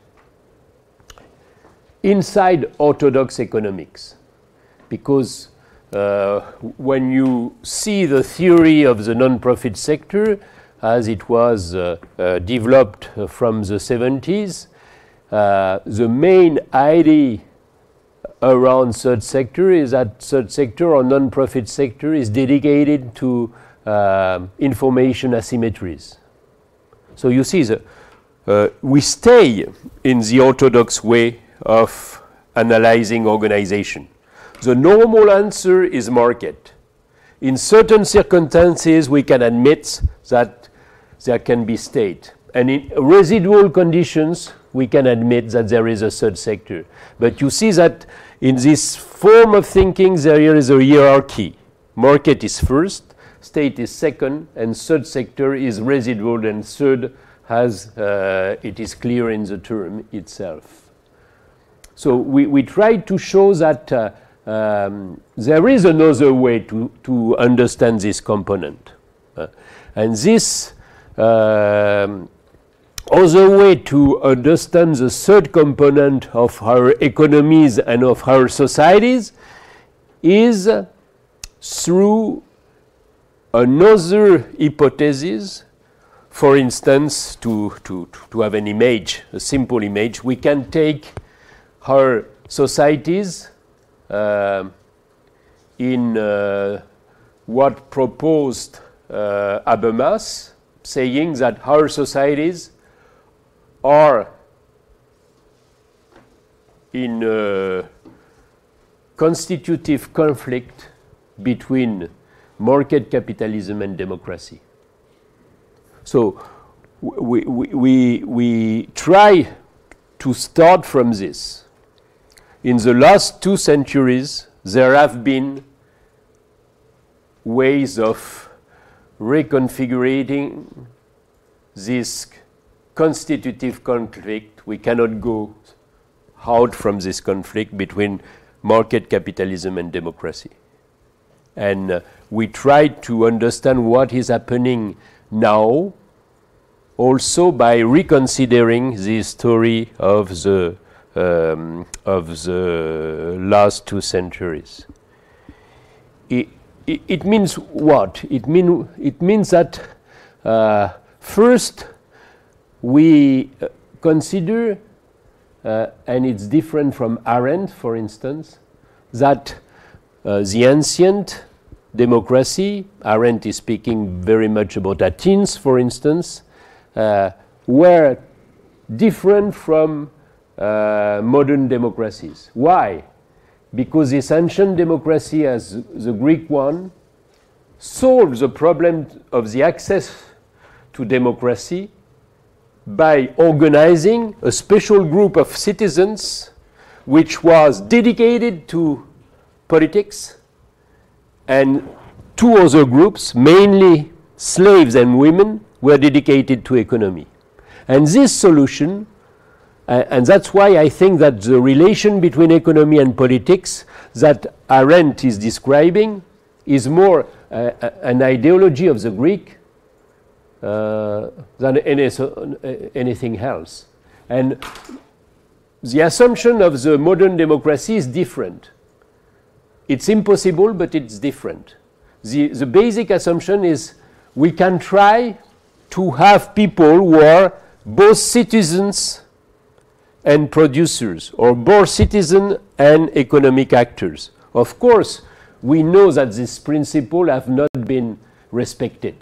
inside orthodox economics. Because when you see the theory of the non-profit sector as it was developed from the 70s, the main idea around third sector is that third sector or non-profit sector is dedicated to information asymmetries. So you see, we stay in the orthodox way of analyzing organization. The normal answer is market. In certain circumstances, we can admit that there can be state. And in residual conditions, we can admit that there is a third sector. But you see that in this form of thinking, there is a hierarchy. Market is first, state is second, and third sector is residual, and third as it is clear in the term itself. So we try to show that there is another way to understand this component. And this other way to understand the third component of our economies and of our societies is through another hypothesis. For instance, to have an image, a simple image, we can take our societies in what proposed Habermas, saying that our societies are in a constitutive conflict between market capitalism and democracy. So we try to start from this. In the last 2 centuries, there have been ways of reconfiguring this constitutive conflict. We cannot go out from this conflict between market capitalism and democracy. And we try to understand what is happening now, also by reconsidering the story of the last 2 centuries. It means what? It means that first we consider, and it's different from Arendt, for instance, that the ancient democracy, Arendt is speaking very much about Athens, for instance, were different from modern democracies. Why? Because this ancient democracy, as the Greek one, solves the problem of the access to democracy by organizing a special group of citizens which was dedicated to politics, and 2 other groups, mainly slaves and women, were dedicated to economy. And this solution, and that's why I think that the relation between economy and politics that Arendt is describing is more an ideology of the Greek than anything else. And the assumption of the modern democracy is different. It's impossible, but it's different. The basic assumption is we can try to have people who are both citizens and producers, or both citizen and economic actors. Of course, we know that this principle have not been respected.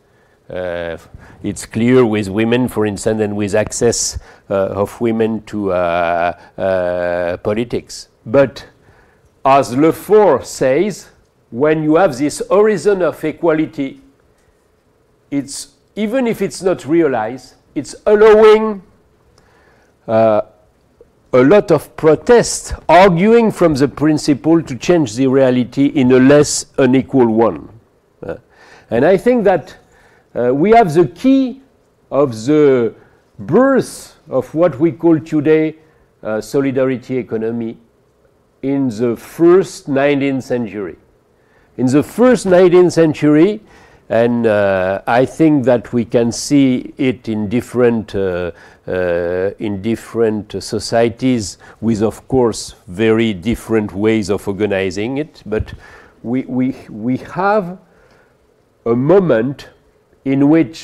It's clear with women, for instance, and with access of women to politics. But as Lefort says, when you have this horizon of equality, it's, even if it's not realized, it's allowing a lot of protest, arguing from the principle to change the reality in a less unequal one. And I think that we have the key of the birth of what we call today solidarity economy in the first 19th century. In the first 19th century, and I think that we can see it in different societies with, of course, very different ways of organizing it. But we have a moment in which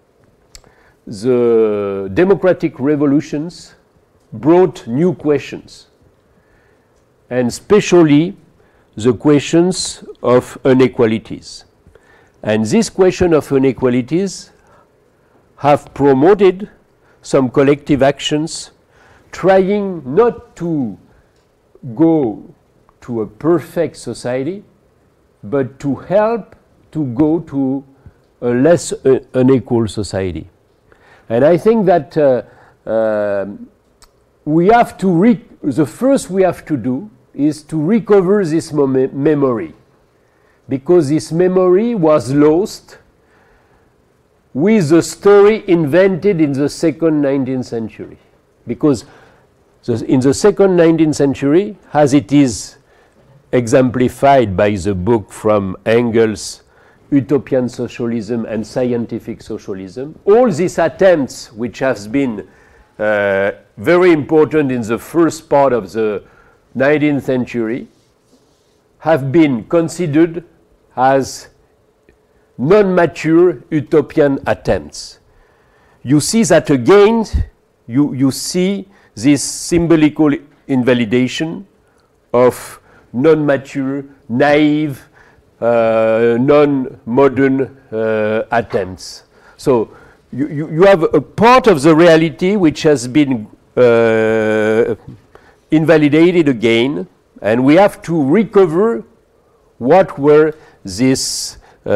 the democratic revolutions brought new questions, and especially the questions of inequalities. And this question of inequalities have promoted some collective actions trying not to go to a perfect society, but to help to go to a less unequal society. And I think that we have to, the first we have to do is to recover this memory, because this memory was lost with a story invented in the second 19th century. Because in the second 19th century, as it is exemplified by the book from Engels, Utopian Socialism and Scientific Socialism, all these attempts, which has been very important in the first part of the 19th century, have been considered as non-mature utopian attempts. You see that again, you see this symbolical invalidation of non-mature, naive, non-modern attempts. So you have a part of the reality which has been invalidated again, and we have to recover what were these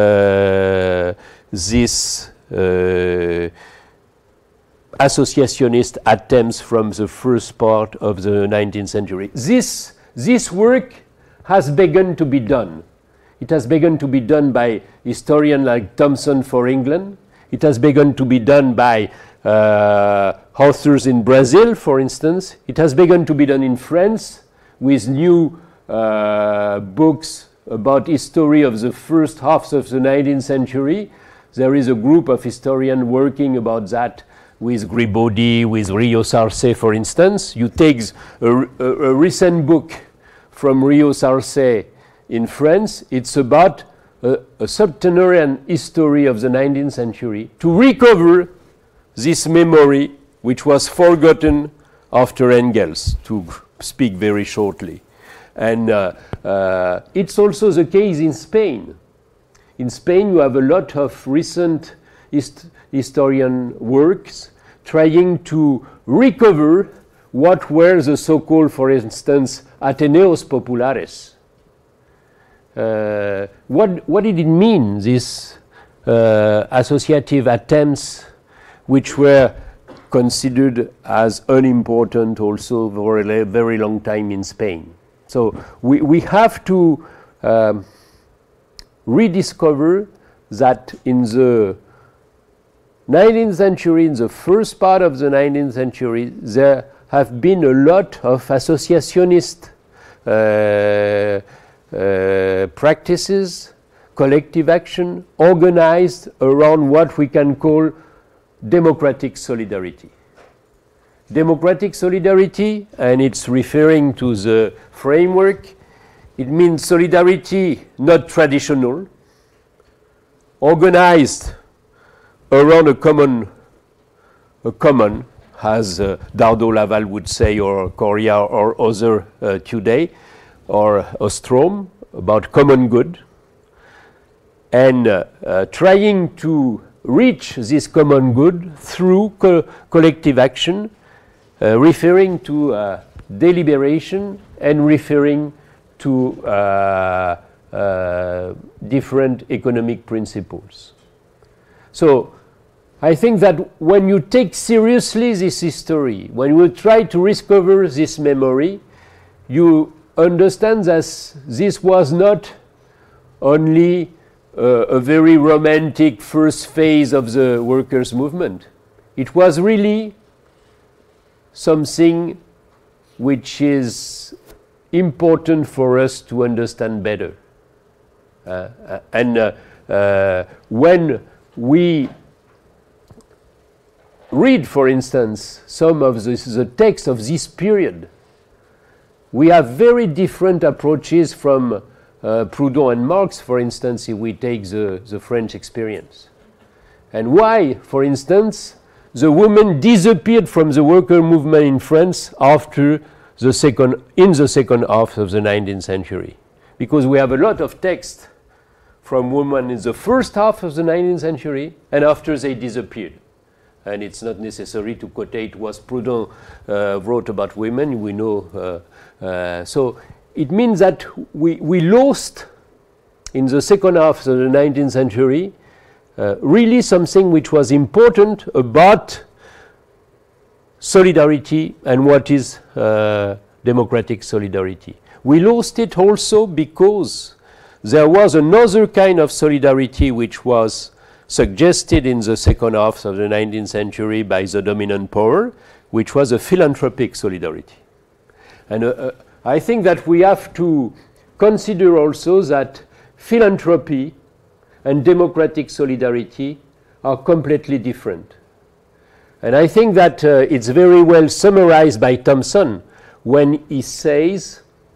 associationist attempts from the first part of the 19th century. This work has begun to be done. It has begun to be done by historians like Thomson for England. It has begun to be done by authors in Brazil, for instance. It has begun to be done in France with new books about history of the first half of the 19th century. There is a group of historians working about that with Gribaudy, with Rio Sarcey, for instance. You take a recent book from Rio Sarcey in France. It's about a subterranean history of the 19th century to recover this memory which was forgotten after Engels, to speak very shortly. And it's also the case in Spain. In Spain, you have a lot of recent historian works trying to recover what were the so-called, for instance, Ateneos Populares. What did it mean, these associative attempts which were considered as unimportant also for a very long time in Spain? So we have to rediscover that in the 19th century, in the first part of the 19th century, there have been a lot of associationist practices, collective action, organized around what we can call democratic solidarity. Democratic solidarity, and it's referring to the framework, it means solidarity not traditional, organized around a common, as Dardot Laval would say, or Coria or other today, or Ostrom, about common good, and trying to reach this common good through collective action, referring to deliberation and referring to different economic principles. So I think that when you take seriously this history, when you try to recover this memory, you understand that this was not only a very romantic first phase of the workers' movement. It was really something which is important for us to understand better. When we read, for instance, some of the text of this period, we have very different approaches from Proudhon and Marx, for instance, if we take the French experience. And why, for instance, the women disappeared from the worker movement in France after in the second half of the 19th century. Because we have a lot of text from women in the first half of the 19th century, and after they disappeared. And it's not necessary to quote what Proudhon wrote about women, we know. So it means that we lost in the second half of the 19th century really something which was important about solidarity and what is democratic solidarity. We lost it also because there was another kind of solidarity which was suggested in the second half of the 19th century by the dominant power, which was a philanthropic solidarity. And I think that we have to consider also that philanthropy and democratic solidarity are completely different. And I think that it's very well summarized by Thompson when he says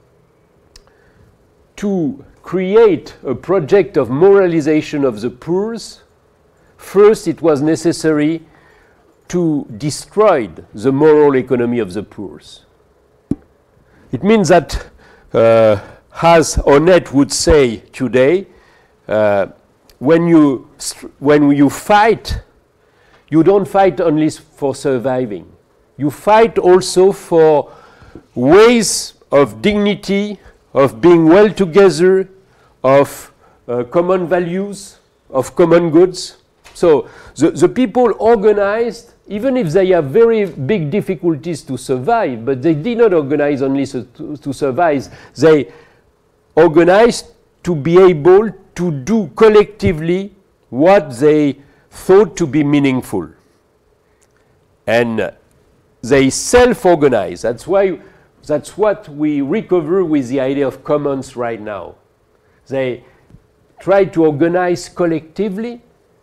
to create a project of moralization of the poor, first it was necessary to destroy the moral economy of the poor. It means that, as Honneth would say today, when you fight, you don't fight only for surviving. You fight also for ways of dignity, of being well together, of common values, of common goods. So the people organized, even if they have very big difficulties to survive, but they did not organize only to survive, they organized to be able to do collectively what they thought to be meaningful. And they self-organize. That's what we recover with the idea of commons right now. They try to organize collectively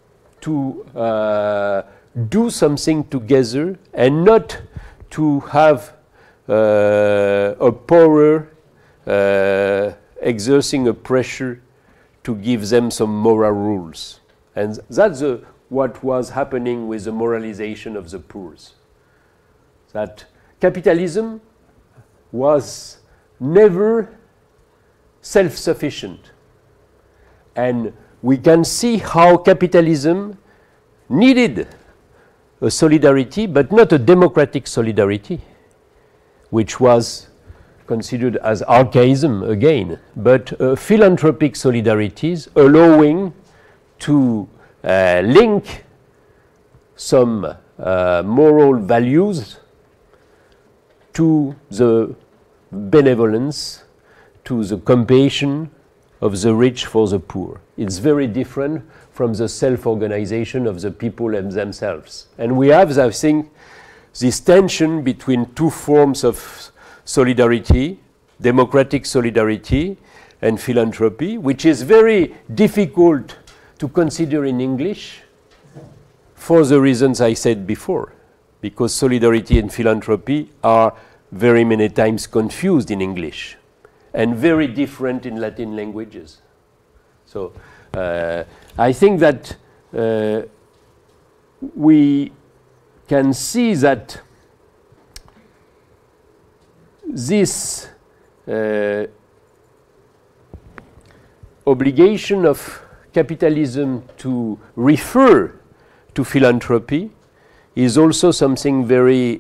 to do something together and not to have a power exerting a pressure to give them some moral rules. And that's what was happening with the moralization of the poor. That capitalism was never self-sufficient. And we can see how capitalism needed a solidarity, but not a democratic solidarity, which was considered as archaism again, but philanthropic solidarities allowing to link some moral values to the benevolence, to the compassion of the rich for the poor. It's very different from the self-organization of the people themselves. And we have, I think, this tension between two forms of solidarity, democratic solidarity and philanthropy, which is very difficult to consider in English for the reasons I said before, because solidarity and philanthropy are very many times confused in English and very different in Latin languages. So I think that we can see that this obligation of capitalism to refer to philanthropy is also something very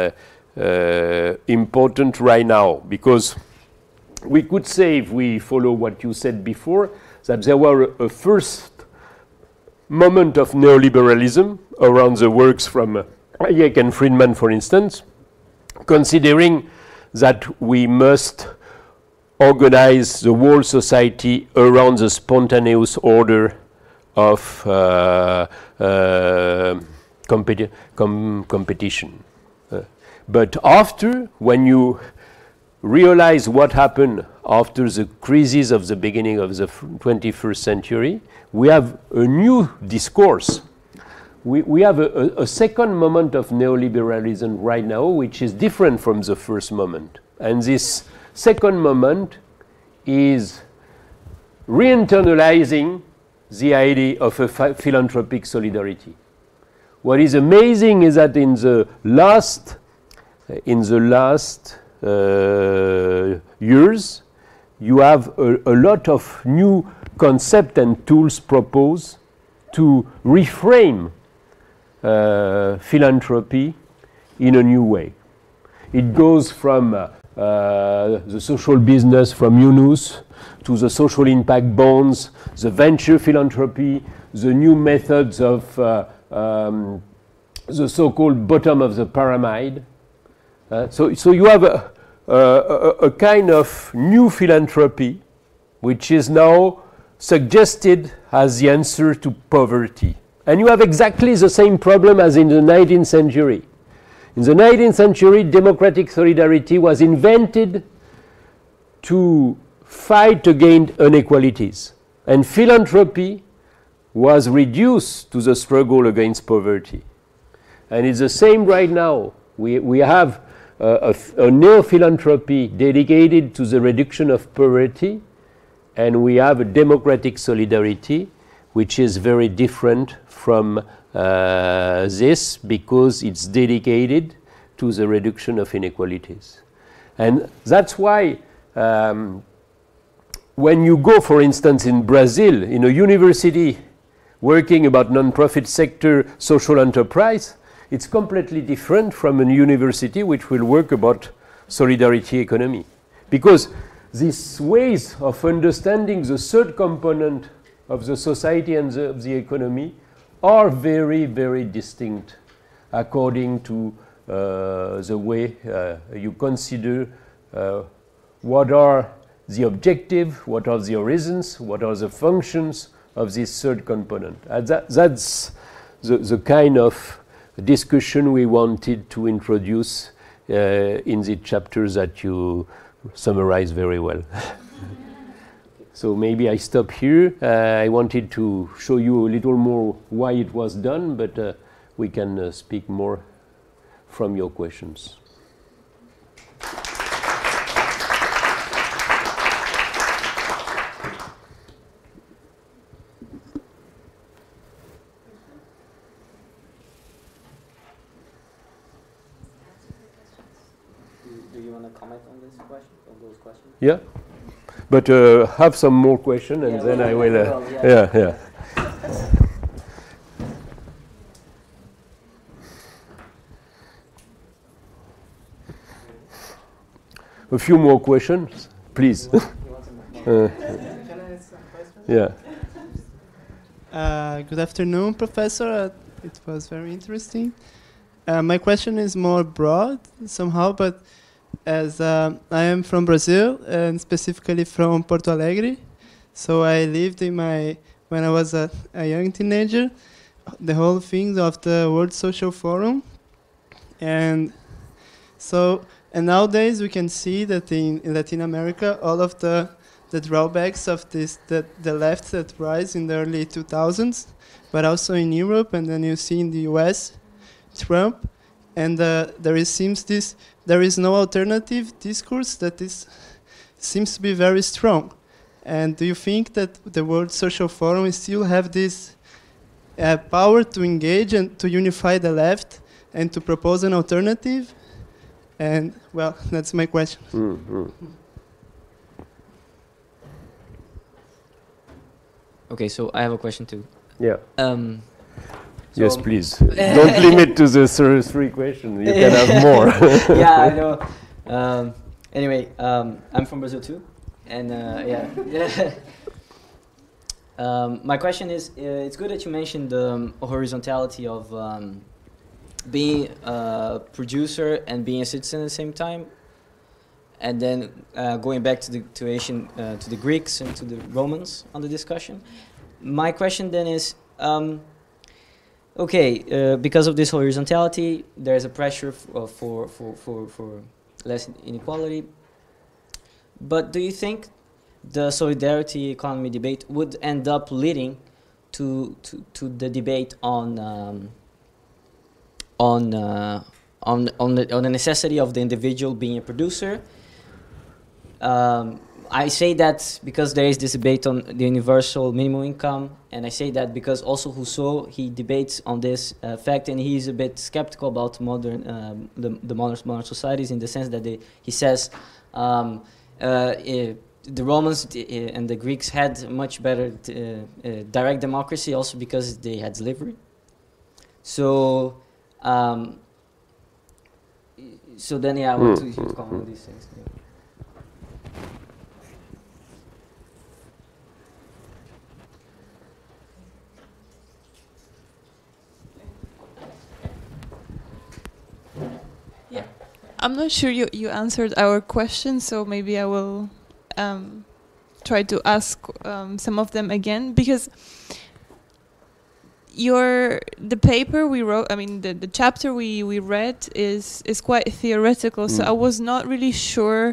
important right now, because we could say, if we follow what you said before, that there were a first moment of neoliberalism around the works from Hayek and Friedman, for instance, considering that we must organize the whole society around the spontaneous order of competition. But after, when you realize what happened after the crisis of the beginning of the 21st century, we have a new discourse. We have a second moment of neoliberalism right now, which is different from the first moment. And this second moment is re-internalizing the idea of a philanthropic solidarity. What is amazing is that in the last years, you have a lot of new concepts and tools proposed to reframe philanthropy in a new way. It goes from the social business from Yunus to the social impact bonds, the venture philanthropy, the new methods of the so-called bottom of the pyramid. So you have a kind of new philanthropy, which is now suggested as the answer to poverty. And you have exactly the same problem as in the 19th century. In the 19th century, democratic solidarity was invented to fight against inequalities. And philanthropy was reduced to the struggle against poverty. And it's the same right now. We have a neo-philanthropy dedicated to the reduction of poverty, and we have a democratic solidarity, which is very different from this, because it's dedicated to the reduction of inequalities. And that's why when you go, for instance, in Brazil, in a university working about non-profit sector social enterprise, it's completely different from a university which will work about solidarity economy. Because these ways of understanding the third component of the society and of the economy are very, very distinct according to the way you consider what are the objectives, what are the reasons, what are the functions of this third component. And that's the kind of discussion we wanted to introduce in the chapters that you summarize very well. So maybe I stop here. I wanted to show you a little more why it was done, but we can speak more from your questions. Do you want to comment on this question, on those questions? Yeah, but have some more questions, and then I will. Yeah. A few more questions, please. Can I ask some questions? Yeah. Good afternoon, Professor. It was very interesting. My question is more broad somehow, but as I am from Brazil, and specifically from Porto Alegre, so I lived when I was a young teenager, the whole thing of the World Social Forum. And nowadays we can see that in Latin America, all of the drawbacks of the left that rise in the early 2000s, but also in Europe, and then you see in the US, Trump, and there is no alternative discourse that seems to be very strong. And do you think that the World Social Forum still have this power to engage and to unify the left and to propose an alternative? And well, that's my question. Mm-hmm. Okay, so I have a question too. Yeah. Yes, So- please. Don't limit to the three questions. You can have more. Yeah, I know. Anyway, I'm from Brazil too, and yeah. My question is: it's good that you mentioned the horizontality of being a producer and being a citizen at the same time, and then going back to the Greeks and to the Romans on the discussion. My question then is. Okay, because of this horizontality, there's a pressure for less inequality. But do you think the solidarity economy debate would end up leading to the debate on the necessity of the individual being a producer? I say that because there is this debate on the universal minimum income, and I say that because also Rousseau, he debates on this fact, and he's a bit skeptical about modern the modern societies, in the sense that he says the Romans and the Greeks had much better direct democracy, also because they had slavery. So then I want to comment on these things. Yeah. I'm not sure you answered our question, so maybe I will try to ask some of them again, because the paper we wrote, I mean the chapter we read is quite theoretical, so I was not really sure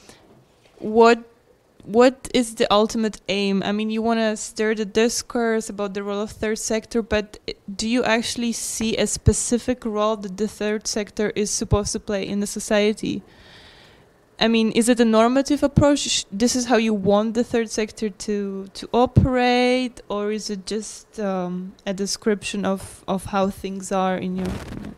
what is the ultimate aim. I mean, you want to stir the discourse about the role of third sector, but do you actually see a specific role that the third sector is supposed to play in the society? I mean, is it a normative approach? This is how you want the third sector to operate, or is it just a description of how things are in your opinion?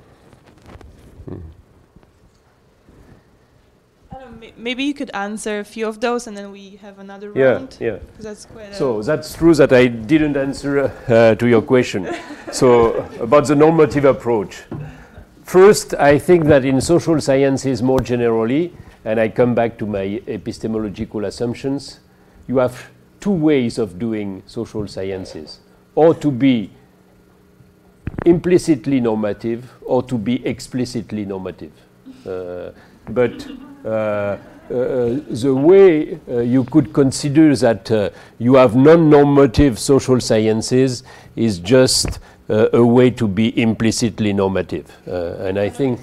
I don't know, maybe you could answer a few of those, and then we have another round. Yeah. That's quite So that's true that I didn't answer to your question. So about the normative approach. First, I think that in social sciences more generally, and I come back to my epistemological assumptions, you have two ways of doing social sciences, or to be implicitly normative or to be explicitly normative. But the way you could consider that you have non-normative social sciences is just a way to be implicitly normative. And I think...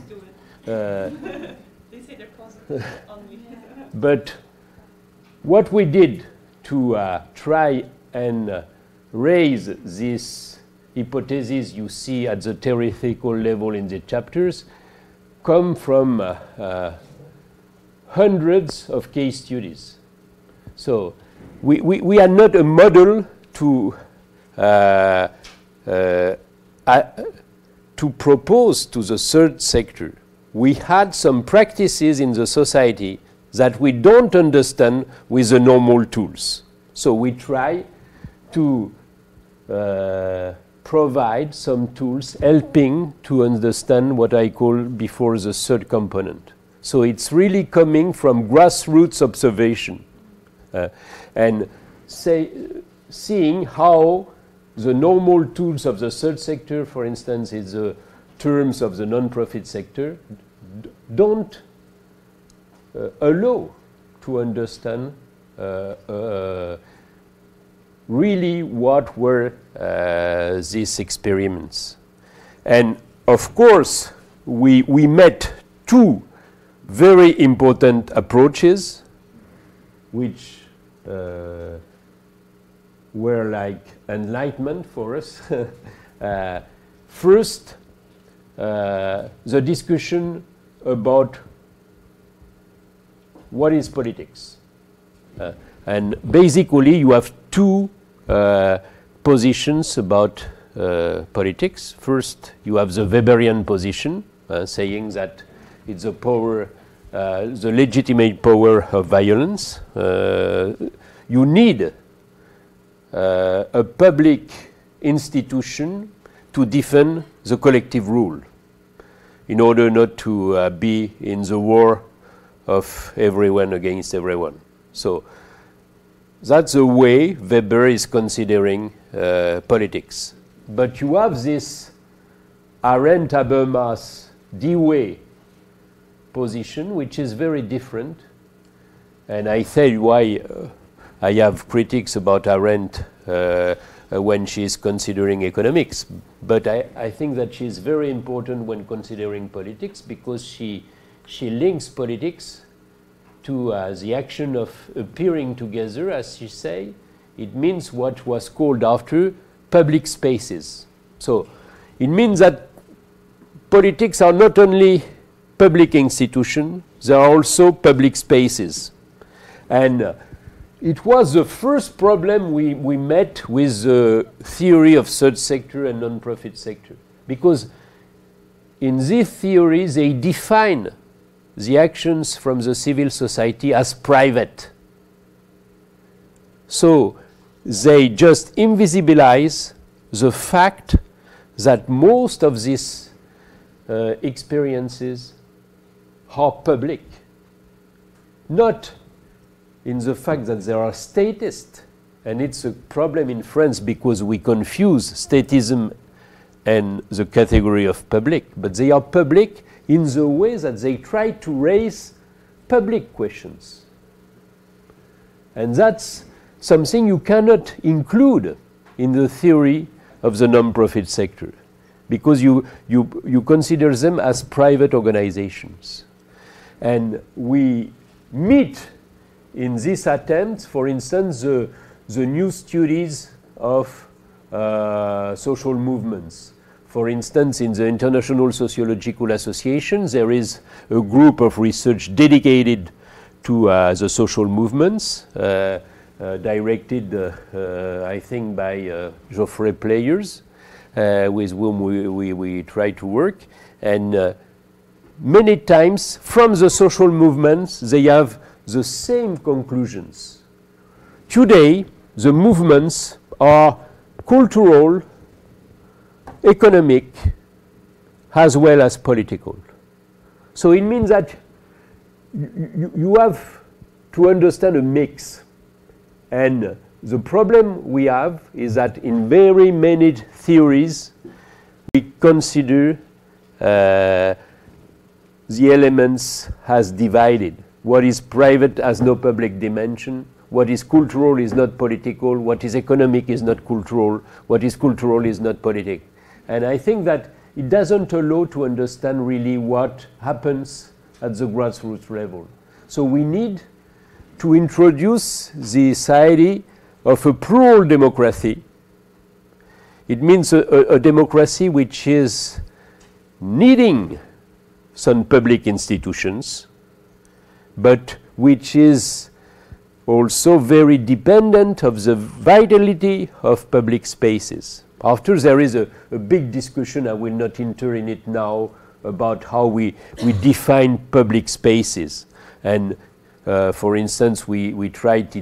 But what we did to try and raise this hypothesis you see at the theoretical level in the chapters come from hundreds of case studies. So we are not a model to propose to the third sector. We had some practices in the society that we don't understand with the normal tools. So we try to provide some tools helping to understand what I call before the third component. So it's really coming from grassroots observation and seeing how the normal tools of the third sector, for instance, is the terms of the non-profit sector, don't allow to understand really what were these experiments. And of course, we met two very important approaches, which were like enlightenment for us. First, the discussion about what is politics. And basically, you have two positions about politics. First, you have the Weberian position, saying that it's the power, the legitimate power of violence. You need a public institution to defend the collective rule in order not to be in the war of everyone against everyone. So that's the way Weber is considering politics. But you have this Arendt Habermas Dewey position, which is very different. And I say why I have critics about Arendt when she is considering economics. But I think that she is very important when considering politics, because she links politics to the action of appearing together, as she say. It means what was called after public spaces. So it means that politics are not only public institutions, they are also public spaces. And it was the first problem we met with the theory of third sector and non-profit sector. Because in this theory, they define the actions from the civil society as private. So they just invisibilize the fact that most of these experiences are public. Not in the fact that they are statist, and it's a problem in France because we confuse statism and the category of public, but they are public in the way that they try to raise public questions. And that's something you cannot include in the theory of the non-profit sector, because you consider them as private organizations. And we meet in this attempt, for instance, the new studies of social movements. For instance, in the International Sociological Association, there is a group of research dedicated to the social movements, directed, I think, by Geoffrey Players, with whom we try to work. And many times, from the social movements, they have the same conclusions. Today, the movements are cultural, economic, as well as political. So it means that you have to understand a mix. And the problem we have is that in very many theories, we consider the elements as divided. What is private has no public dimension. What is cultural is not political. What is economic is not cultural. What is cultural is not political. And I think that it doesn't allow to understand really what happens at the grassroots level. So we need to introduce this idea of a plural democracy. It means a democracy which is needing some public institutions, but which is also very dependent of the vitality of public spaces. After, there is a big discussion, I will not enter in it now, about how we define public spaces. And for instance, we tried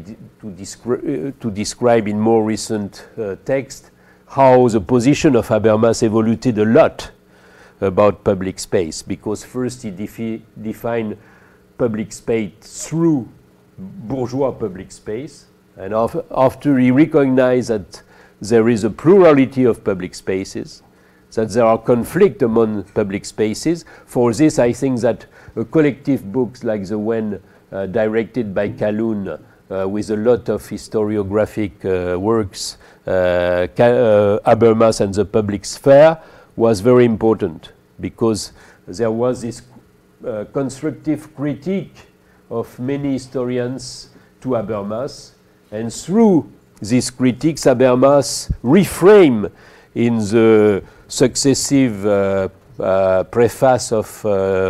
to describe in more recent text how the position of Habermas evolved a lot about public space, because first he defined public space through bourgeois public space, and after he recognized that there is a plurality of public spaces, that there are conflicts among public spaces. For this, I think that a collective books like the one directed by Calhoun, with a lot of historiographic works, Habermas and the Public Sphere, was very important, because there was this constructive critique of many historians to Habermas, and through these critiques, Habermas reframe in the successive preface of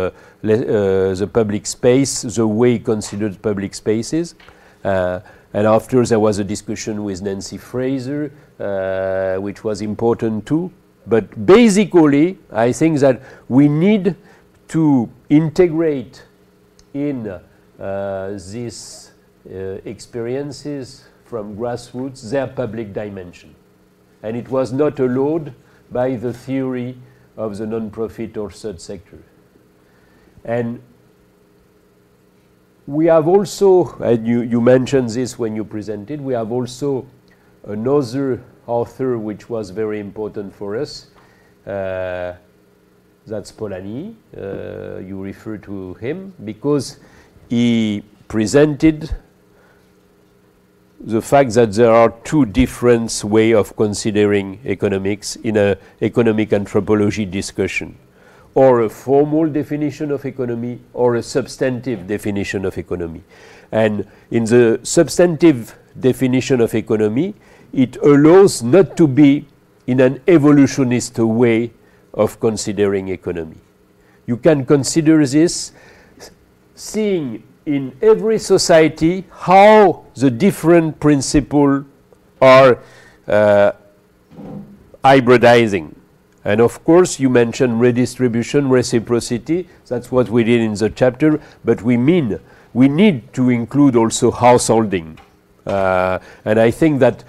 the public space the way he considered public spaces. And after, there was a discussion with Nancy Fraser, which was important too. But basically, I think that we need to integrate in these experiences from grassroots their public dimension. And it was not allowed by the theory of the non-profit or third sector. And we have also, and you mentioned this when you presented, we have also another author which was very important for us. That's Polanyi. You refer to him because he presented the fact that there are two different ways of considering economics in an economic anthropology discussion, or a formal definition of economy or a substantive definition of economy. And in the substantive definition of economy, it allows not to be in an evolutionist way of considering economy. You can consider this seeing in every society how the different principles are hybridizing. And of course, you mentioned redistribution, reciprocity. That's what we did in the chapter. But we need to include also householding. And I think that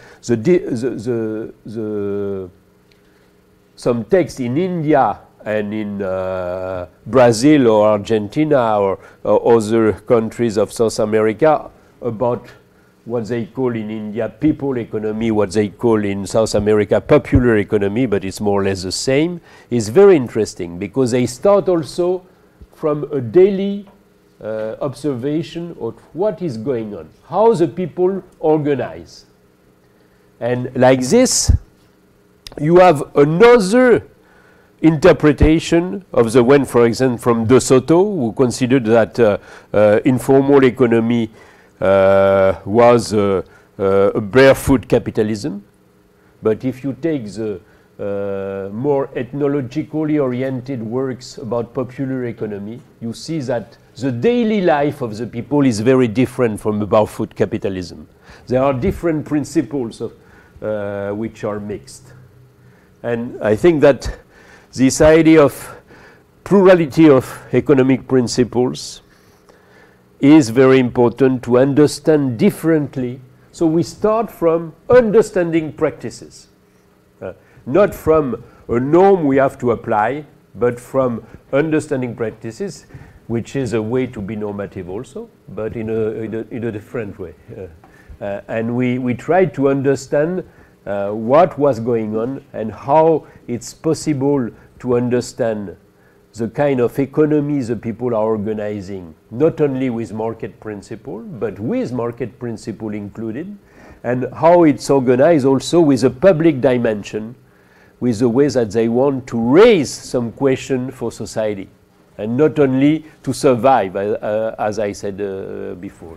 some text in India and in Brazil or Argentina or other countries of South America about what they call in India people economy, what they call in South America popular economy, but it's more or less the same, is very interesting because they start also from a daily observation of what is going on, how the people organize. And like this, you have another interpretation of the one, for example, from De Soto, who considered that informal economy was a barefoot capitalism. But if you take the more ethnologically oriented works about popular economy, you see that the daily life of the people is very different from the barefoot capitalism. There are different principles of, which are mixed. And I think that this idea of plurality of economic principles is very important to understand differently. So we start from understanding practices, not from a norm we have to apply, but from understanding practices, which is a way to be normative also, but in a different way. And we tried to understand what was going on and how it's possible to understand the kind of economy the people are organizing, not only with market principle, but with market principle included, and how it's organized also with a public dimension, with the way that they want to raise some question for society, and not only to survive, as I said before.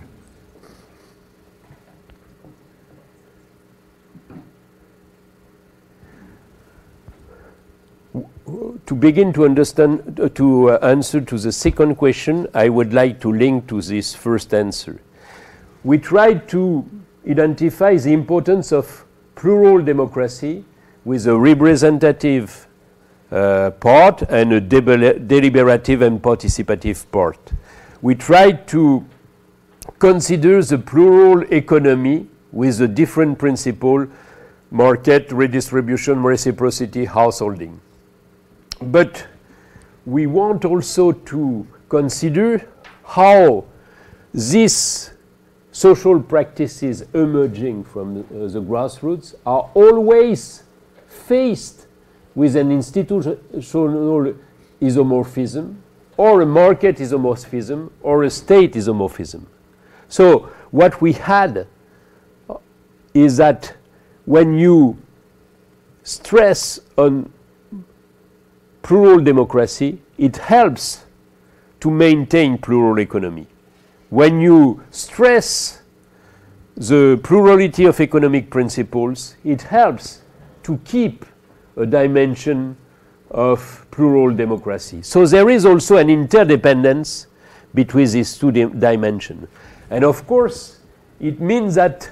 To begin to understand, to answer to the second question, I would like to link to this first answer. We tried to identify the importance of plural democracy with a representative part and a deliberative and participative part. We tried to consider the plural economy with a different principle: market, redistribution, reciprocity, householding. But we want also to consider how these social practices emerging from the grassroots are always faced with an institutional isomorphism, or a market isomorphism, or a state isomorphism. So what we had is that when you stress on plural democracy, it helps to maintain plural economy. When you stress the plurality of economic principles, it helps to keep a dimension of plural democracy. So there is also an interdependence between these two dimensions. And of course, it means that,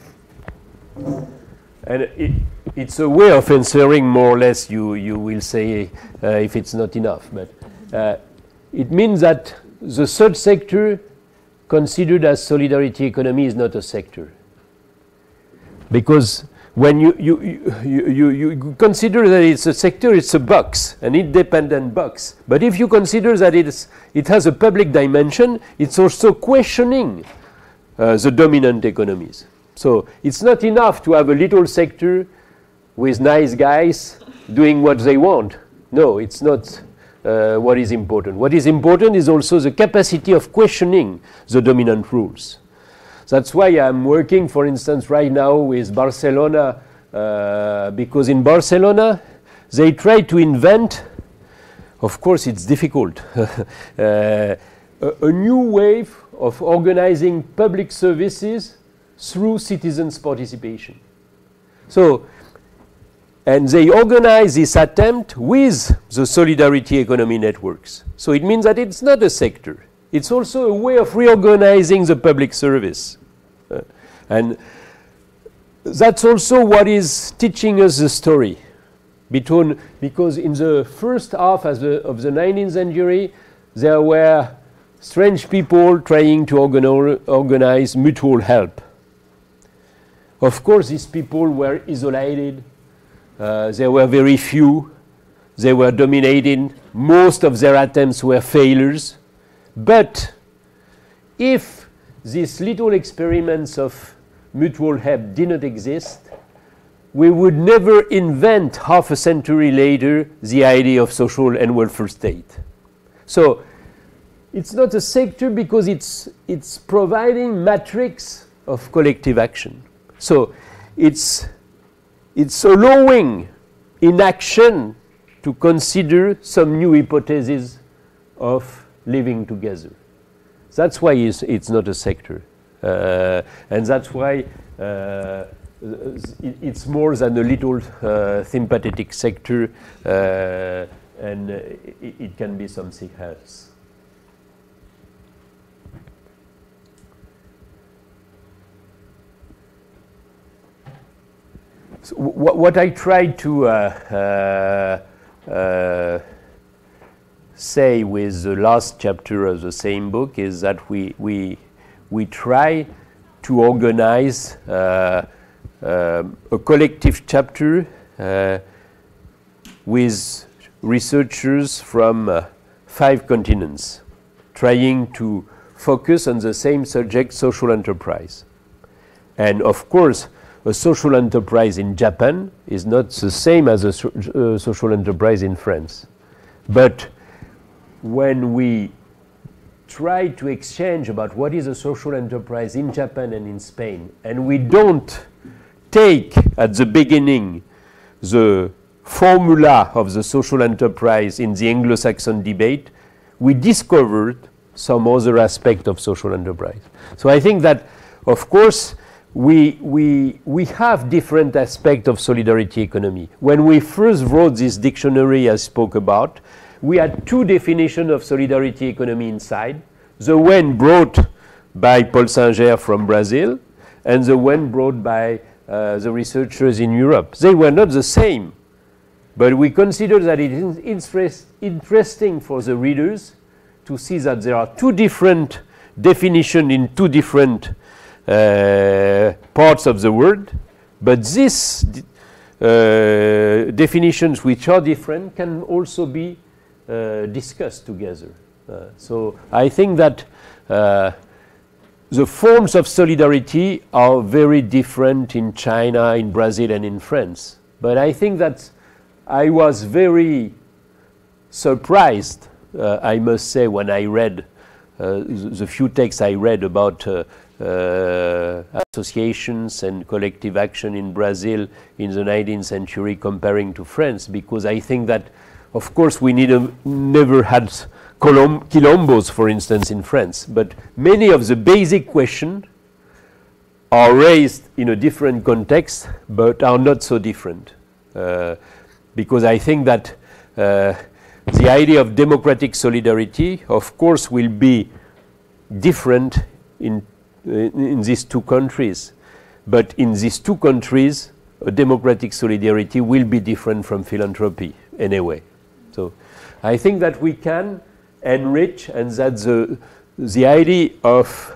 and it's a way of answering more or less, you will say, if it's not enough. But it means that the third sector, considered as solidarity economy, is not a sector. Because when you consider that it's a sector, it's a box, an independent box. But if you consider that it has a public dimension, it's also questioning the dominant economies. So it's not enough to have a little sector with nice guys doing what they want. No, it's not what is important. What is important is also the capacity of questioning the dominant rules. That's why I'm working, for instance, right now with Barcelona, because in Barcelona they try to invent, of course it's difficult, a new wave of organizing public services through citizens' participation. So, and they organize this attempt with the solidarity economy networks. So it means that it's not a sector. It's also a way of reorganizing the public service. And that's also what is teaching us the story. Because in the first half of the 19th century, there were strange people trying to organize mutual help. Of course, these people were isolated. There were very few. They were dominated. Most of their attempts were failures. But if these little experiments of mutual help did not exist, we would never invent half a century later the idea of social and welfare state. So it's not a sector because it's providing matrix of collective action. So it's allowing in action to consider some new hypotheses of living together. That's why it's not a sector. And that's why it's more than a little sympathetic sector, and it can be something else. So what I tried to say with the last chapter of the same book is that we try to organize a collective chapter with researchers from 5 continents, trying to focus on the same subject, social enterprise. And of course, a social enterprise in Japan is not the same as a social enterprise in France. But when we try to exchange about what is a social enterprise in Japan and in Spain, and we don't take at the beginning the formula of the social enterprise in the Anglo-Saxon debate, we discovered some other aspect of social enterprise. So I think that, of course, we have different aspects of solidarity economy. When we first wrote this dictionary I spoke about, we had 2 definitions of solidarity economy inside. The one brought by Paul Singer from Brazil, and the one brought by the researchers in Europe. They were not the same, but we consider that it is interesting for the readers to see that there are 2 different definitions in 2 different parts of the world, but these definitions which are different can also be discussed together. So I think that the forms of solidarity are very different in China, in Brazil, and in France. But I think that I was very surprised, I must say, when I read the few texts I read about associations and collective action in Brazil in the 19th century comparing to France, because I think that, of course, we never had quilombos, for instance, in France, but many of the basic questions are raised in a different context, but are not so different. Because I think that the idea of democratic solidarity, of course, will be different in these 2 countries. But in these 2 countries, a democratic solidarity will be different from philanthropy anyway. So I think that we can enrich, and that the idea of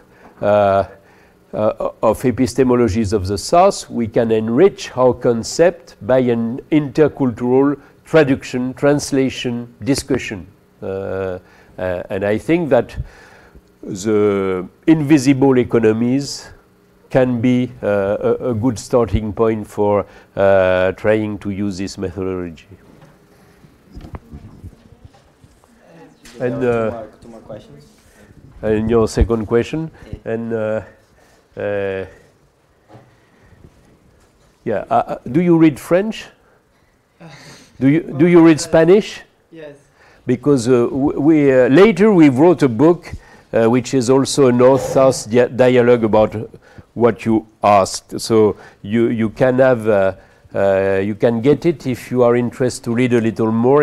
epistemologies of the South, we can enrich our concept by an intercultural traduction, translation, discussion. And I think that the invisible economies can be a good starting point for trying to use this methodology. And 2 more questions. And your second question, and do you read French? Do you read Spanish? Yes. Because later we wrote a book which is also a North-South dialogue about what you asked. So you can have you can get it if you are interested to read a little more.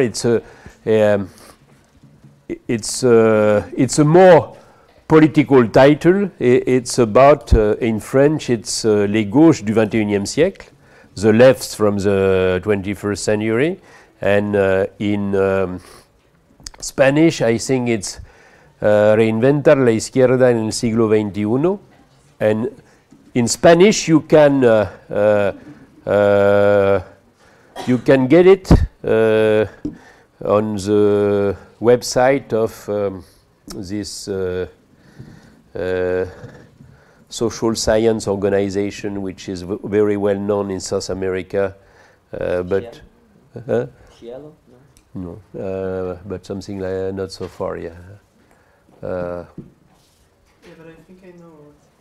It's a more political title. It's about, in French, it's Les gauches du XXIe siècle, the lefts from the 21st century. And in Spanish, I think it's Reinventar la izquierda en el siglo XXI. And in Spanish, you can get it on the website of this social science organization, which is very well known in South America, but Cielo? no, but something like not so far, yeah. Yeah, but I think I know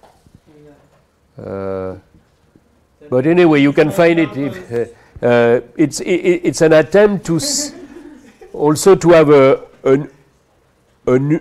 what. But anyway, you can find it. It's an attempt to also to have an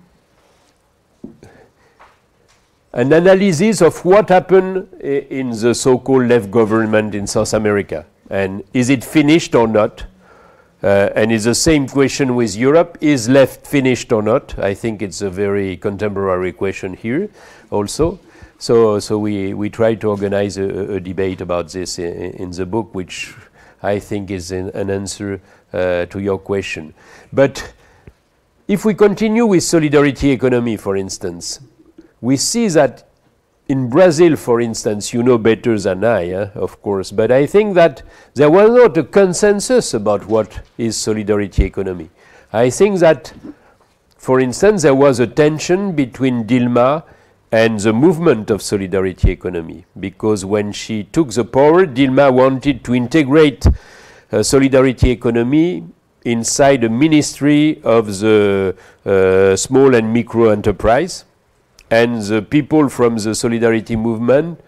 analysis of what happened in the so-called left government in South America, and is it finished or not? And it's the same question with Europe: is left finished or not? I think it's a very contemporary question here, also. So we try to organize a debate about this in the book, which I think is an answer to your question. But if we continue with solidarity economy, for instance, we see that in Brazil, for instance, you know better than I, of course, but I think that there was not a consensus about what is solidarity economy. I think that, for instance, there was a tension between Dilma and the movement of solidarity economy, because when she took the power, Dilma wanted to integrate solidarity economy inside the Ministry of the Small and Micro Enterprise, and the people from the solidarity movement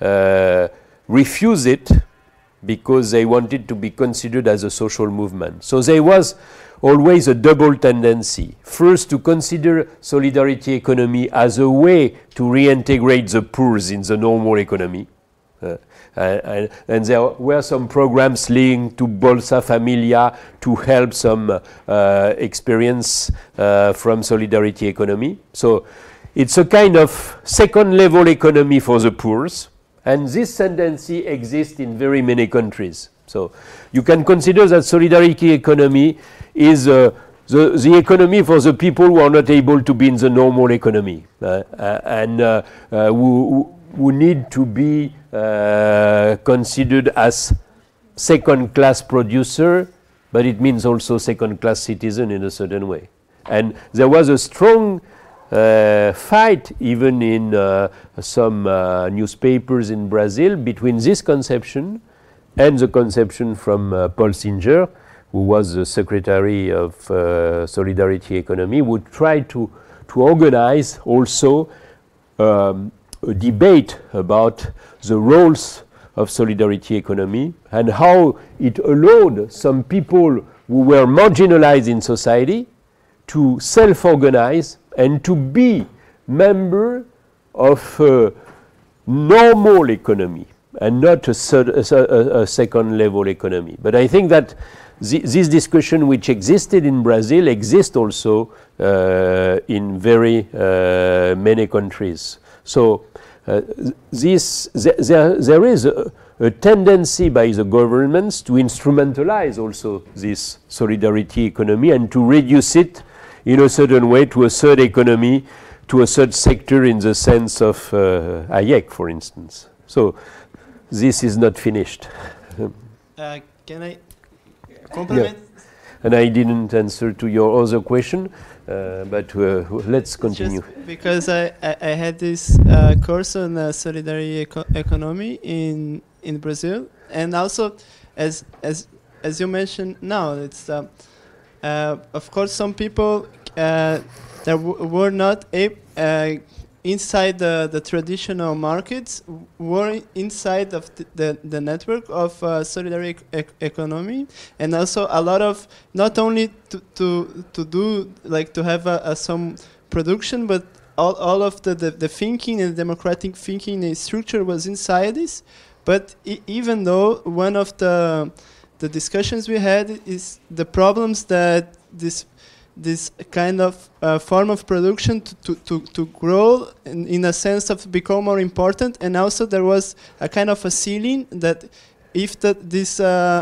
refused it because they wanted to be considered as a social movement. So there was always a double tendency. First, to consider solidarity economy as a way to reintegrate the poor in the normal economy. And there were some programs linked to Bolsa Familia to help some experience from solidarity economy. So it's a kind of second level economy for the poor, and this tendency exists in very many countries. So you can consider that solidarity economy is the economy for the people who are not able to be in the normal economy and who need to be considered as second-class producer, but it means also second-class citizen in a certain way. And there was a strong fight even in some newspapers in Brazil between this conception and the conception from Paul Singer, who was the secretary of Solidarity Economy, would try to organize also a debate about the roles of solidarity economy and how it allowed some people who were marginalized in society to self-organize and to be member of a normal economy and not a second level economy. But I think that this discussion which existed in Brazil exists also in very many countries. So there is a tendency by the governments to instrumentalize also this solidarity economy and to reduce it in a certain way to a third economy, to a third sector in the sense of Hayek, for instance. So this is not finished. Can I compliment? Yeah. And I didn't answer to your other question, but let's continue. Just because I had this course on solidarity economy in Brazil, and also as you mentioned now, it's of course some people that were not inside the traditional markets, were inside of the network of solidarity economy, and also a lot of not only to do like to have some production, but all of the thinking and democratic thinking and structure was inside this. But even though one of the discussions we had is the problems that this kind of form of production to grow in a sense of become more important, and also there was a kind of a ceiling that if these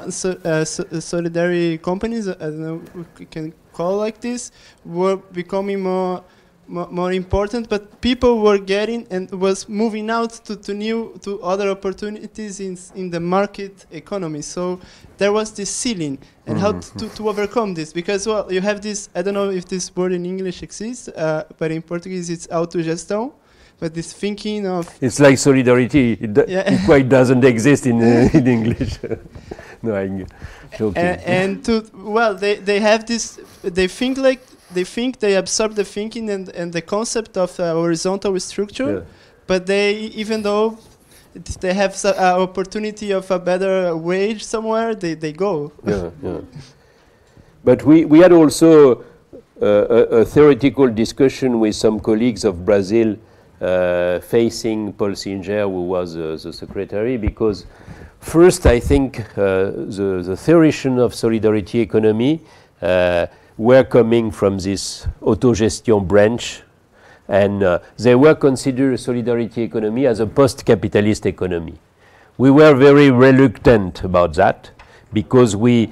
solidarity companies, I don't know if we can call like this, were becoming more important, but people were getting and was moving out to other opportunities in the market economy. So there was this ceiling, and how to overcome this, because well, you have this, I don't know if this word in English exists, but in Portuguese it's autogestão, but this thinking of it's like solidarity. It quite doesn't exist in English. No, I'm joking. And they have this. They think like they think they absorb the thinking and the concept of horizontal structure, Yeah. but they, even though they have an opportunity of a better wage somewhere, they go. Yeah, yeah. But we had also a theoretical discussion with some colleagues of Brazil facing Paul Singer, who was the secretary, because first I think the theoreticians of solidarity economy were coming from this autogestion branch, and they were considered solidarity economy as a post-capitalist economy. We were very reluctant about that because we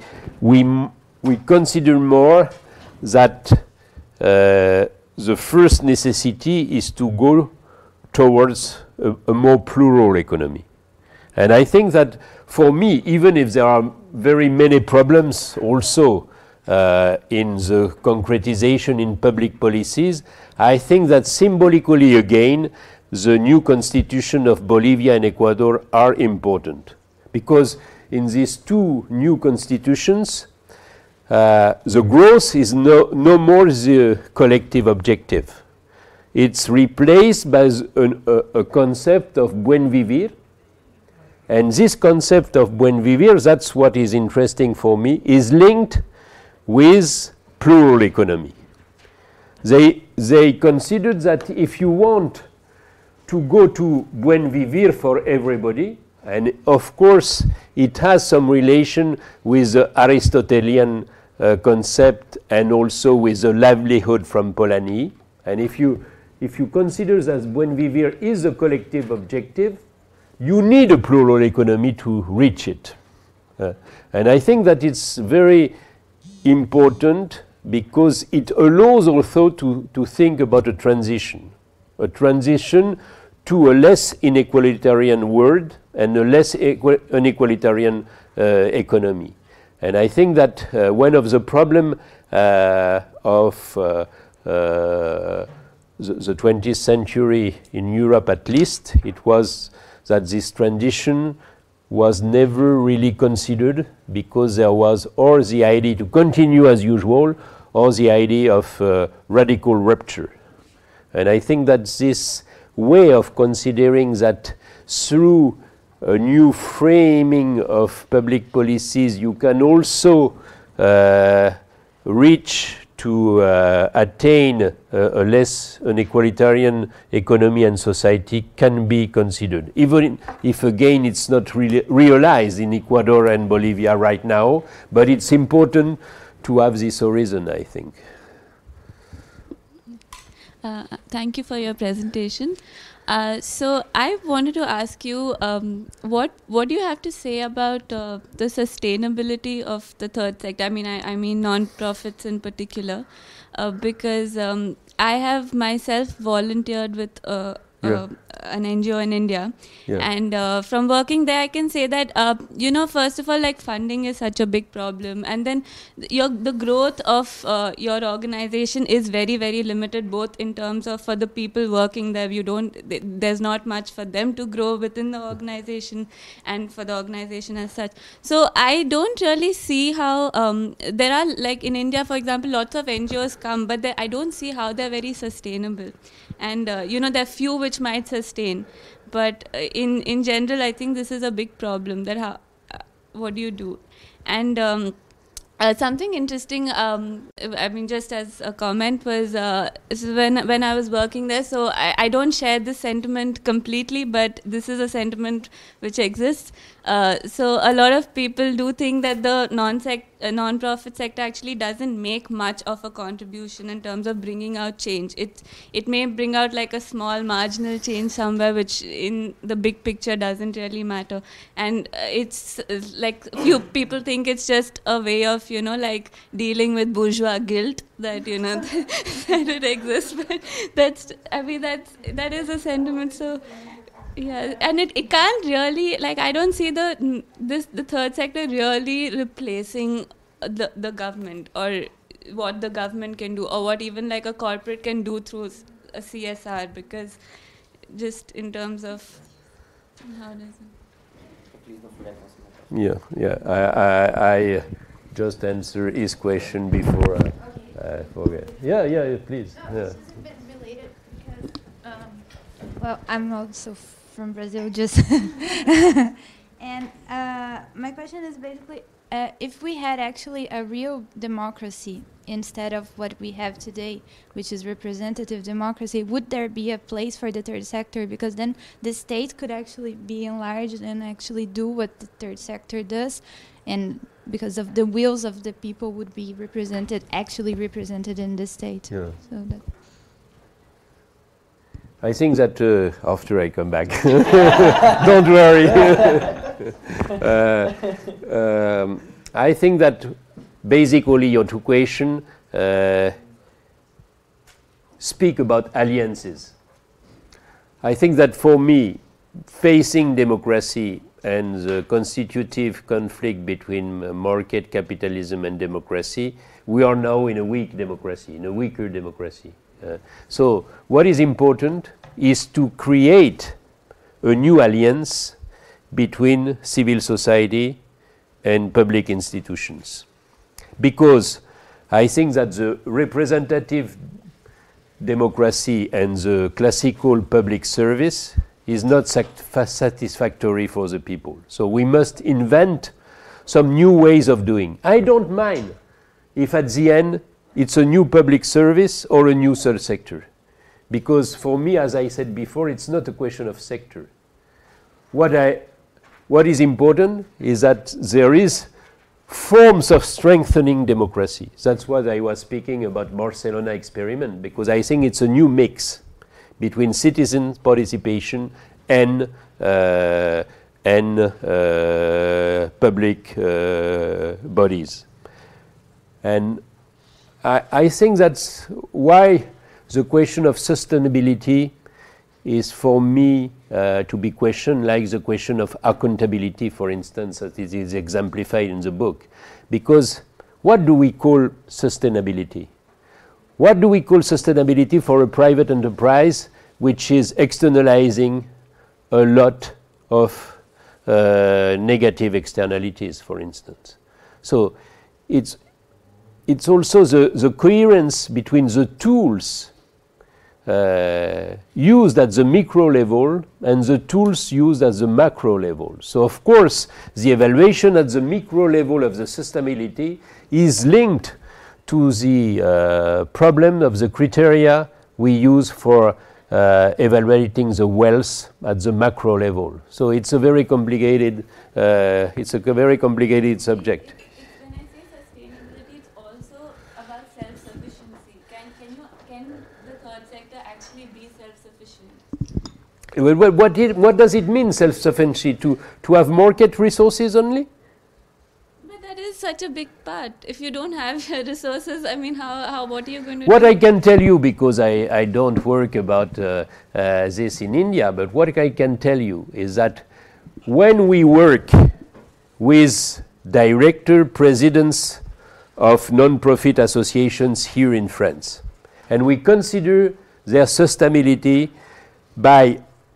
consider more that the first necessity is to go towards a more plural economy. And I think that for me, even if there are very many problems also in the concretization in public policies, I think that symbolically again, the new constitution of Bolivia and Ecuador are important. Because in these two new constitutions, the growth is no more the collective objective. It's replaced by a concept of buen vivir. And this concept of buen vivir, that's what is interesting for me, is linked with plural economy. They considered that if you want to go to buen vivir for everybody, and of course it has some relation with the Aristotelian concept and also with the livelihood from Polanyi. And if you consider that buen vivir is a collective objective, you need a plural economy to reach it. And I think that it's very important because it allows also to think about a transition to a less inequalitarian world and a less inequalitarian economy. And I think that one of the problems of the 20th century in Europe at least, it was that this transition was never really considered because there was or the idea to continue as usual or the idea of radical rupture. And I think that this way of considering that through a new framing of public policies you can also reach to attain a less an equalitarian economy and society can be considered, even if again it's not really realized in Ecuador and Bolivia right now, but it's important to have this horizon, I think. Thank you for your presentation. So I wanted to ask you, what do you have to say about the sustainability of the third sector? I mean non-profits in particular, because I have myself volunteered with an NGO in India, and from working there, I can say that first of all, like funding is such a big problem, and then the growth of your organization is very, very limited, both in terms of for the people working there. There's not much for them to grow within the organization, and for the organization as such. So I don't really see how there are, like in India, for example, lots of NGOs come, but I don't see how they're very sustainable. And there are few which might sustain, but in general, I think this is a big problem. That what do you do? And something interesting, just as a comment, was when I was working there. So I don't share this sentiment completely, but this is a sentiment which exists. So a lot of people do think that the non-profit sector actually doesn't make much of a contribution in terms of bringing out change. It may bring out like a small marginal change somewhere, which in the big picture doesn't really matter. And it's like few people think it's just a way of like dealing with bourgeois guilt that that it exists. But that is a sentiment. So. Yeah, and it can't really, like, I don't see the third sector really replacing the government, or what the government can do, or what even like a corporate can do through a CSR, because just in terms of how does it? I just answer his question before forget. Yeah, please. No, Yeah. this is a bit related because, well, I'm also from Brazil, just and my question is basically, if we had actually a real democracy instead of what we have today, which is representative democracy, would there be a place for the third sector? Because then the state could actually be enlarged and actually do what the third sector does, and because of the wills of the people would be actually represented in the state. Yeah. So that. I think that after I come back, don't worry. I think that basically your two questions speak about alliances. I think that for me, facing democracy and the constitutive conflict between market capitalism and democracy, we are now in a weak democracy, in a weaker democracy. So what is important is to create a new alliance between civil society and public institutions. Because I think that the representative democracy and the classical public service is not satisfactory for the people. So we must invent some new ways of doing. I don't mind if at the end it's a new public service or a new third sector. Because for me, as I said before, it's not a question of sector. What is important is that there is forms of strengthening democracy. That's what I was speaking about Barcelona experiment, because I think it's a new mix between citizen participation and public bodies. And I think that's why the question of sustainability is for me to be questioned, like the question of accountability, for instance, as it is exemplified in the book. Because what do we call sustainability? What do we call sustainability for a private enterprise which is externalizing a lot of negative externalities, for instance? So it's also the coherence between the tools used at the micro level and the tools used at the macro level. So of course the evaluation at the micro level of the sustainability is linked to the problem of the criteria we use for evaluating the wealth at the macro level. So it's a very complicated subject. When I say sustainability, it's also about self-sufficiency. Can the third sector actually be self-sufficient? What does it mean, self-sufficiency? To have market resources only? But that is such a big part. If you don't have resources, I mean, what are you going to What do? I can tell you, because I don't work about this in India, but what I can tell you is that when we work with presidents of non-profit associations here in France, and we consider their sustainability by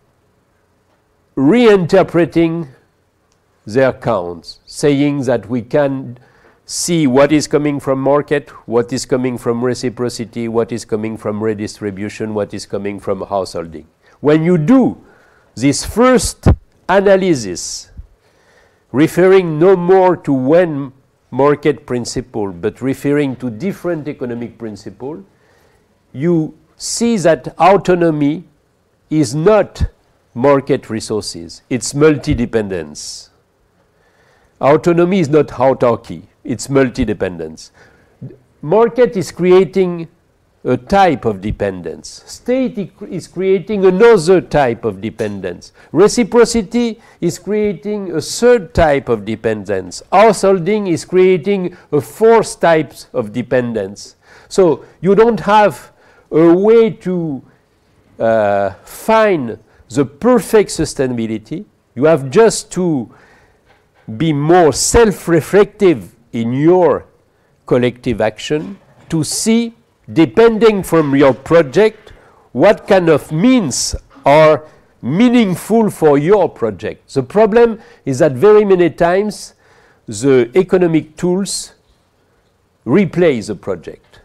reinterpreting their accounts, saying that we can see what is coming from market, what is coming from reciprocity, what is coming from redistribution, what is coming from householding. When you do this first analysis, referring no more to one market principle, but referring to different economic principles, you see that autonomy is not market resources, it's multi-dependence. Autonomy is not autarky, it's multi-dependence. Market is creating a type of dependence. State is creating another type of dependence. Reciprocity is creating a third type of dependence. Householding is creating a fourth type of dependence. So you don't have a way to find the perfect sustainability. You have just to be more self-reflective in your collective action to see, depending from your project, what kind of means are meaningful for your project. The problem is that very many times the economic tools replace the project.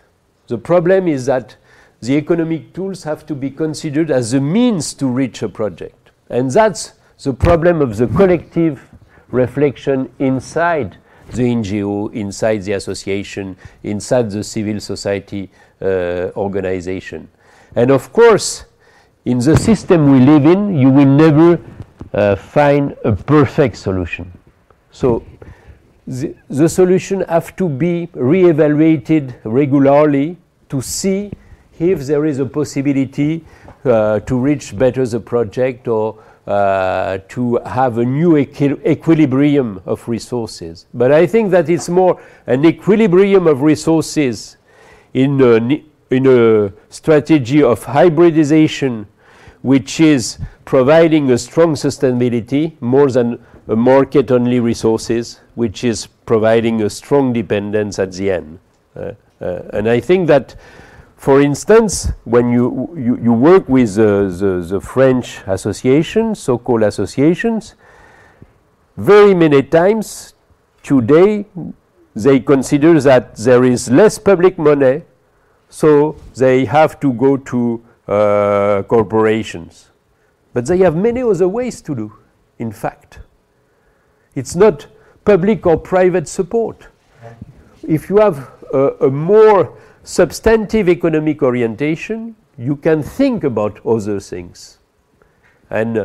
The problem is that the economic tools have to be considered as a means to reach a project. And that's the problem of the collective reflection inside the NGO, inside the association, inside the civil society organization. And of course, in the system we live in, you will never find a perfect solution. So the solution have to be re-evaluated regularly to see if there is a possibility to reach better the project or to have a new equilibrium of resources. But I think that it's more an equilibrium of resources in a strategy of hybridization, which is providing a strong sustainability more than a market-only resources, which is providing a strong dependence at the end. And I think that, for instance, when you work with the French associations, so-called associations, very many times today they consider that there is less public money, so they have to go to corporations. But they have many other ways to do, in fact. It's not public or private support. If you have a more substantive economic orientation, you can think about other things. And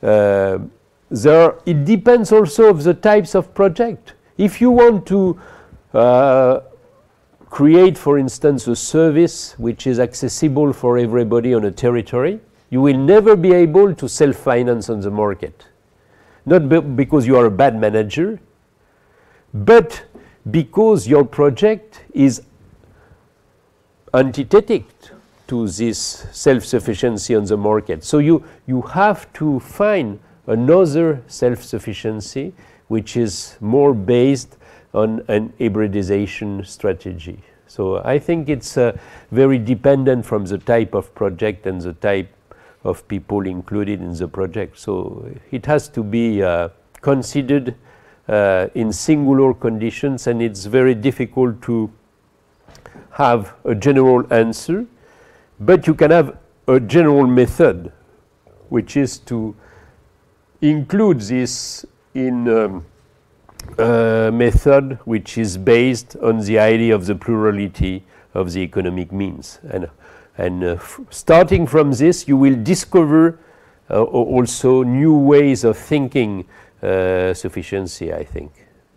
it depends also of the types of project. If you want to create, for instance, a service which is accessible for everybody on a territory, you will never be able to self-finance on the market. Not because you are a bad manager, but because your project is antithetic to this self-sufficiency on the market. So you have to find another self-sufficiency which is more based on an hybridization strategy. So I think it's very dependent from the type of project and the type of people included in the project. So it has to be considered in singular conditions, and it's very difficult to have a general answer, but you can have a general method, which is to include this in a method which is based on the idea of the plurality of the economic means. And starting from this, you will discover also new ways of thinking sufficiency, I think.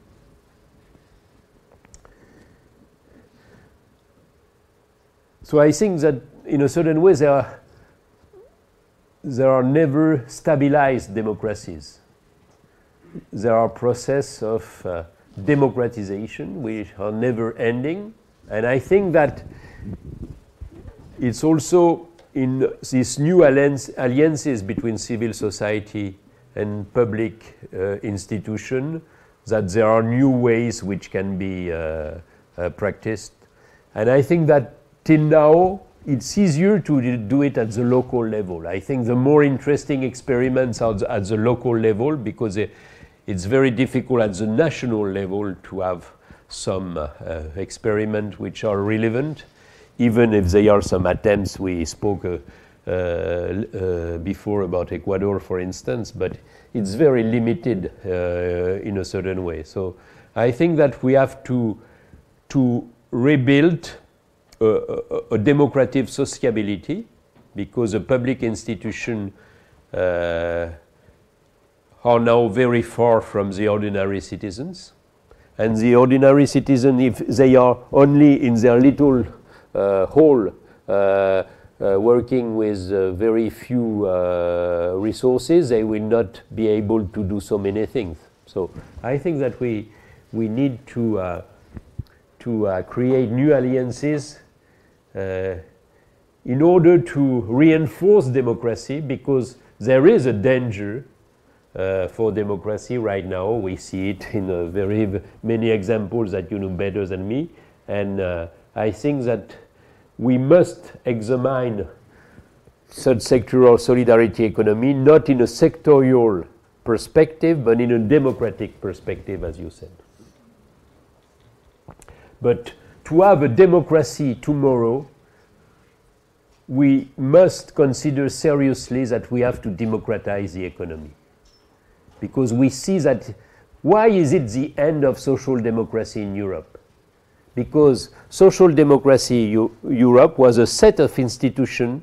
So I think that in a certain way there are never stabilized democracies. There are processes of democratization which are never ending, and I think that it's also in these new alliances between civil society and public institution that there are new ways which can be practiced. And I think that till now it's easier to do it at the local level. I think the more interesting experiments are at the local level, because it's very difficult at the national level to have some experiments which are relevant, even if there are some attempts. We spoke before about Ecuador, for instance, but it's very limited in a certain way. So I think that we have to rebuild a democratic sociability, because the public institutions are now very far from the ordinary citizens. And the ordinary citizen, if they are only in their little hall, working with very few resources, they will not be able to do so many things. So I think that we need to create new alliances in order to reinforce democracy, because there is a danger for democracy right now. We see it in very many examples that you know better than me, and I think that we must examine such sectoral solidarity economy not in a sectorial perspective, but in a democratic perspective, as you said. But to have a democracy tomorrow, we must consider seriously that we have to democratize the economy. Because we see that, why is it the end of social democracy in Europe? Because social democracy Europe was a set of institutions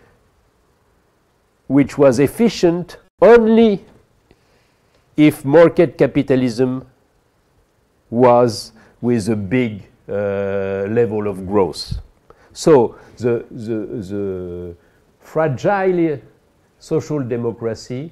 which was efficient only if market capitalism was with a big level of growth. So the fragile social democracy,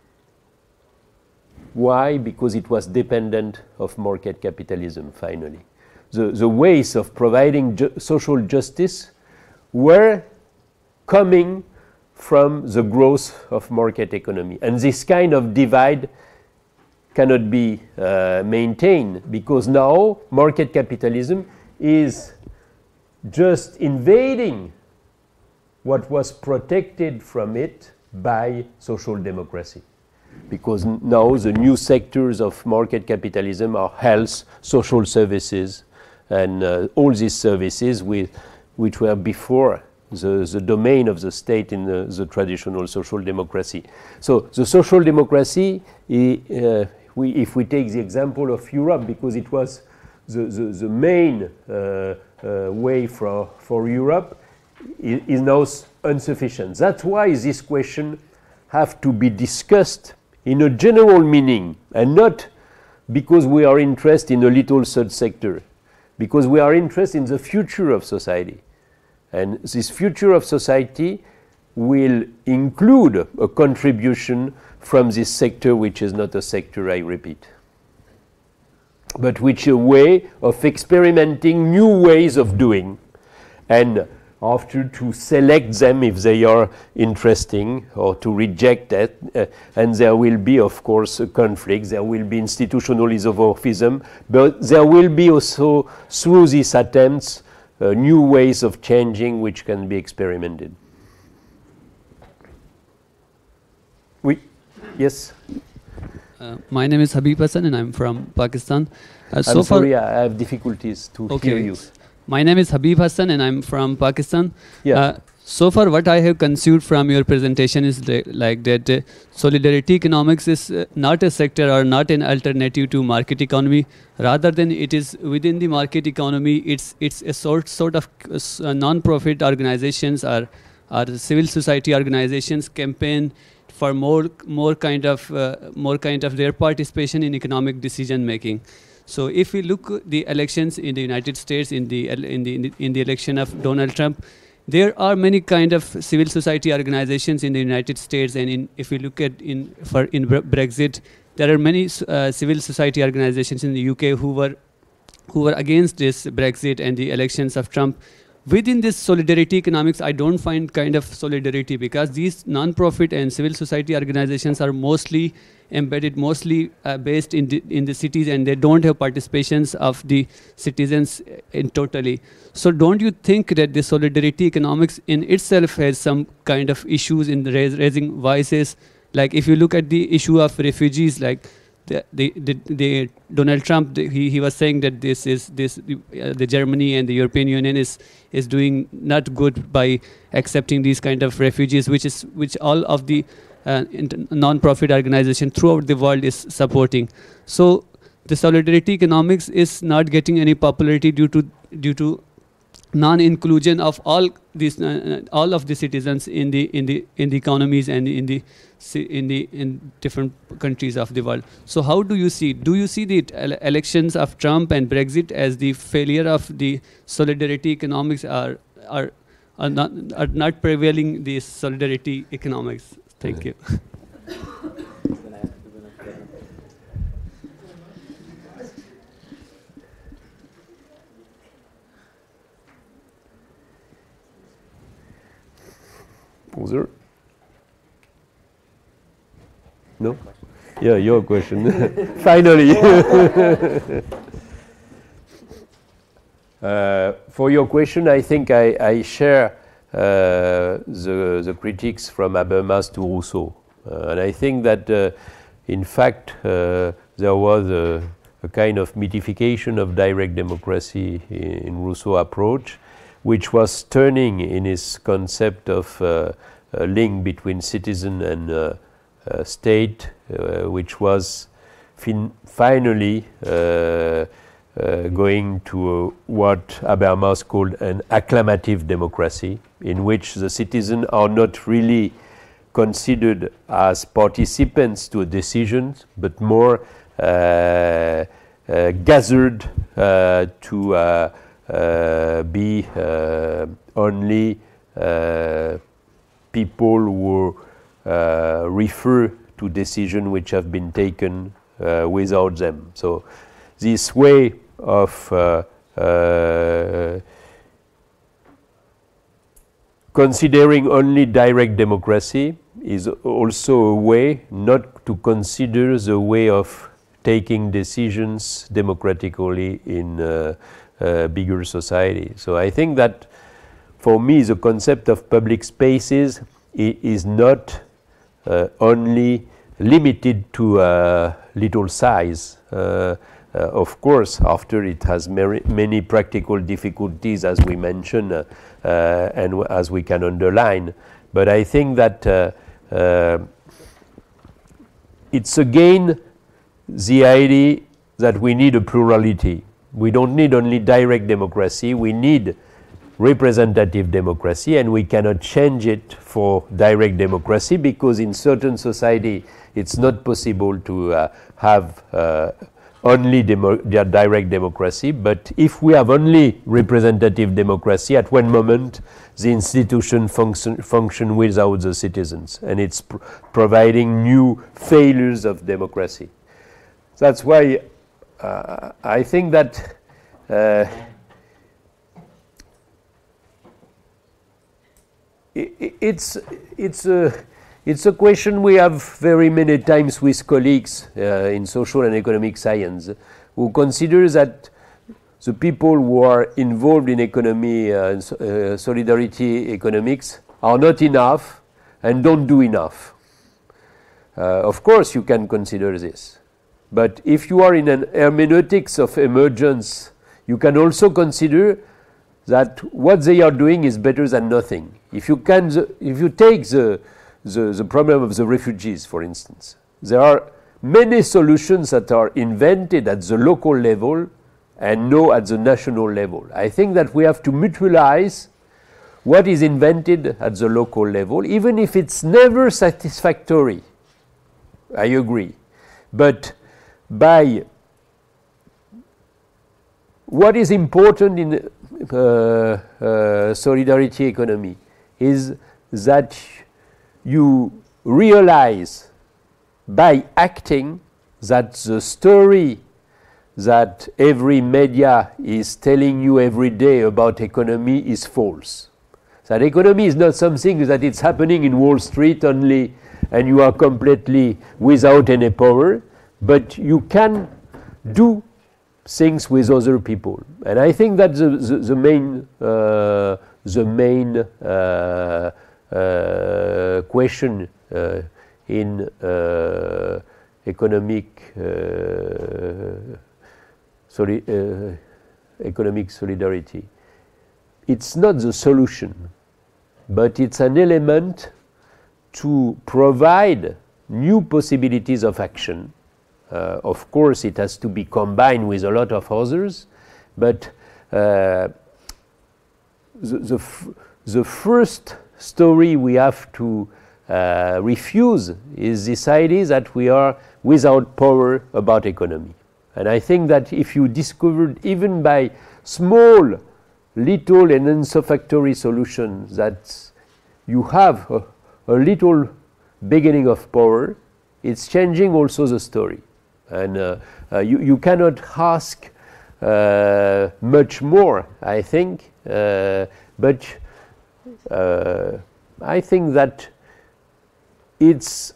why? Because it was dependent of market capitalism, finally. The ways of providing social justice were coming from the growth of market economy. And this kind of divide cannot be maintained, because now market capitalism is just invading what was protected from it by social democracy. Because now the new sectors of market capitalism are health, social services, and all these services which were before the domain of the state in the traditional social democracy. So the social democracy, if we take the example of Europe, because it was the main way for Europe, is now insufficient. That's why this question have to be discussed in a general meaning, and not because we are interested in a little third sector, because we are interested in the future of society. And this future of society will include a contribution from this sector, which is not a sector, I repeat, but which is a way of experimenting new ways of doing, and after to select them if they are interesting, or to reject that. And there will be, of course, a conflict. There will be institutional isomorphism, but there will be also, through these attempts, new ways of changing which can be experimented. Oui. Yes. My name is Habib Hassan and I'm from Pakistan. I'm sorry, I have difficulties to hear you. My name is Habib Hassan and I'm from Pakistan. Yeah. So far what I have conceived from your presentation is like that solidarity economics is not a sector or not an alternative to market economy. Rather than it is within the market economy, it's a sort of non-profit organizations or civil society organizations campaign for more kind of their participation in economic decision making. So if we look at the elections in the United States, in the election of Donald Trump, there are many kind of civil society organizations in the United States, and if we look at in Brexit, there are many civil society organizations in the UK who were against this Brexit and the elections of Trump. Within this solidarity economics, I don't find kind of solidarity, because these non-profit and civil society organizations are mostly embedded, mostly based in the cities, and they don't have participations of the citizens in totally. So don't you think that the solidarity economics in itself has some kind of issues in raising voices? Like if you look at the issue of refugees, like the Donald Trump, he was saying that the Germany and the European Union is doing not good by accepting these kind of refugees, which all of the non-profit organization throughout the world is supporting. So the solidarity economics is not getting any popularity due to non-inclusion of all of the citizens in the economies and in different countries of the world. So how do you see the elections of Trump and Brexit as the failure of the solidarity economics are not prevailing the solidarity economics? Thank you. Other? No? Yeah, your question. Finally. For your question, I think I share the critiques from Habermas to Rousseau. And I think that, in fact, there was a kind of mythification of direct democracy in Rousseau's approach, which was turning in his concept of a link between citizen and state, which was finally going to what Habermas called an acclamative democracy, in which the citizens are not really considered as participants to a decision, but more gathered to be only people who refer to decisions which have been taken without them. So this way of considering only direct democracy is also a way not to consider the way of taking decisions democratically in a bigger society. So I think that for me the concept of public spaces is not only limited to little size. Of course, after it has many practical difficulties, as we mentioned, and as we can underline. But I think that it's again the idea that we need a plurality. We don't need only direct democracy, we need representative democracy, and we cannot change it for direct democracy because in certain society it's not possible to have only direct democracy, but if we have only representative democracy, at one moment the institution function without the citizens, and it's providing new failures of democracy. That's why I think that it's a question we have very many times with colleagues in social and economic science who consider that the people who are involved in economy and solidarity economics are not enough and don't do enough. Of course you can consider this, but if you are in an hermeneutics of emergence, you can also consider that what they are doing is better than nothing. If you take the problem of the refugees, for instance, there are many solutions that are invented at the local level and no at the national level. I think that we have to mutualize what is invented at the local level, even if it's never satisfactory. I agree. But by what is important in solidarity economy is that you realize by acting that the story that every media is telling you every day about economy is false. That economy is not something that it's happening in Wall Street only and you are completely without any power, but you can do things with other people. And I think that the main question in economic solidarity. It's not the solution, but it's an element to provide new possibilities of action. Of course, it has to be combined with a lot of others, but the first story we have to refuse is this idea that we are without power about economy. And I think that if you discovered even by small, little and unsatisfactory solutions that you have a little beginning of power, it's changing also the story. And you cannot ask much more, I think, but I think that it's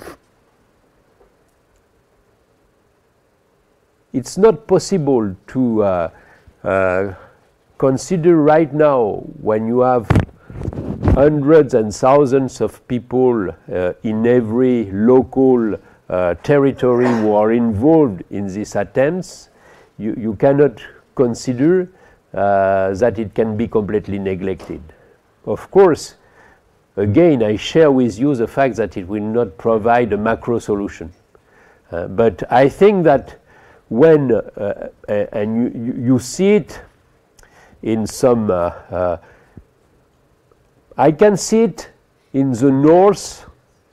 not possible to consider right now, when you have hundreds and thousands of people in every local territory who are involved in these attempts, you cannot consider that it can be completely neglected. Of course, again, I share with you the fact that it will not provide a macro solution. But I think that when, and you see it in some, I can see it in the north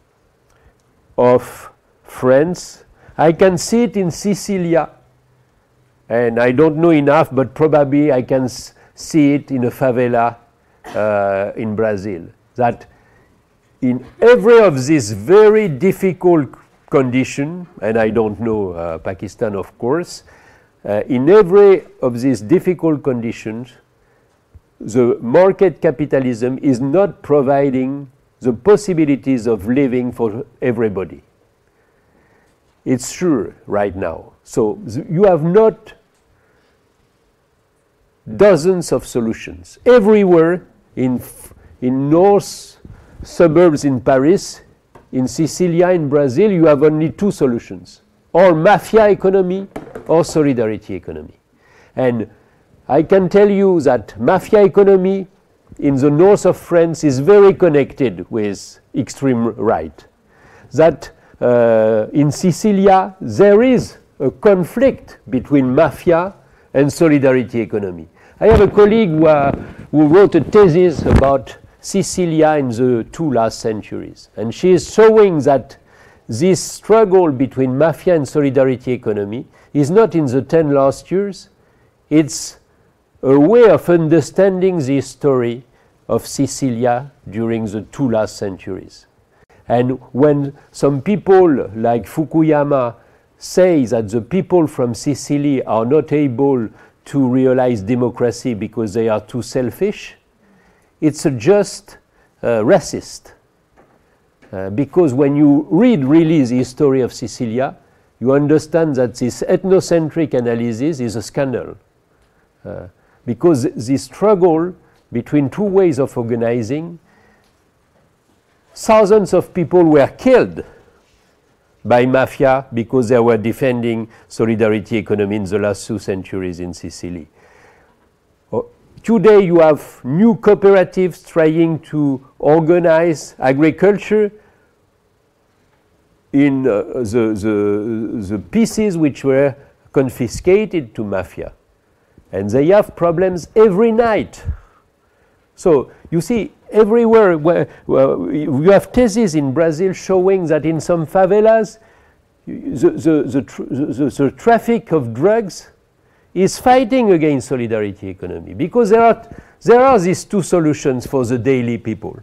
of France. I can see it in Sicilia. And I don't know enough, but probably I can see it in a favela in Brazil. That in every of these very difficult conditions, and I don't know Pakistan, of course, in every of these difficult conditions, the market capitalism is not providing the possibilities of living for everybody. It's true right now. So you have not dozens of solutions. Everywhere in north suburbs in Paris, in Sicilia, in Brazil, you have only two solutions, or mafia economy or solidarity economy. And I can tell you that mafia economy in the north of France is very connected with extreme right. That in Sicilia there is a conflict between mafia and solidarity economy. I have a colleague who wrote a thesis about Sicilia in the two last centuries, and she is showing that this struggle between mafia and solidarity economy is not in the 10 last years, it's a way of understanding the story of Sicilia during the two last centuries. And when some people like Fukuyama say that the people from Sicily are not able to realize democracy because they are too selfish, it's a just racist. Because when you read really the history of Sicilia, you understand that this ethnocentric analysis is a scandal. Because the struggle between two ways of organizing, thousands of people were killed by mafia because they were defending solidarity economy in the last 2 centuries in Sicily. Today you have new cooperatives trying to organize agriculture in the pieces which were confiscated to mafia. And they have problems every night. So you see, everywhere where you have theses in Brazil showing that in some favelas, the traffic of drugs is fighting against solidarity economy, because there are these two solutions for the daily people.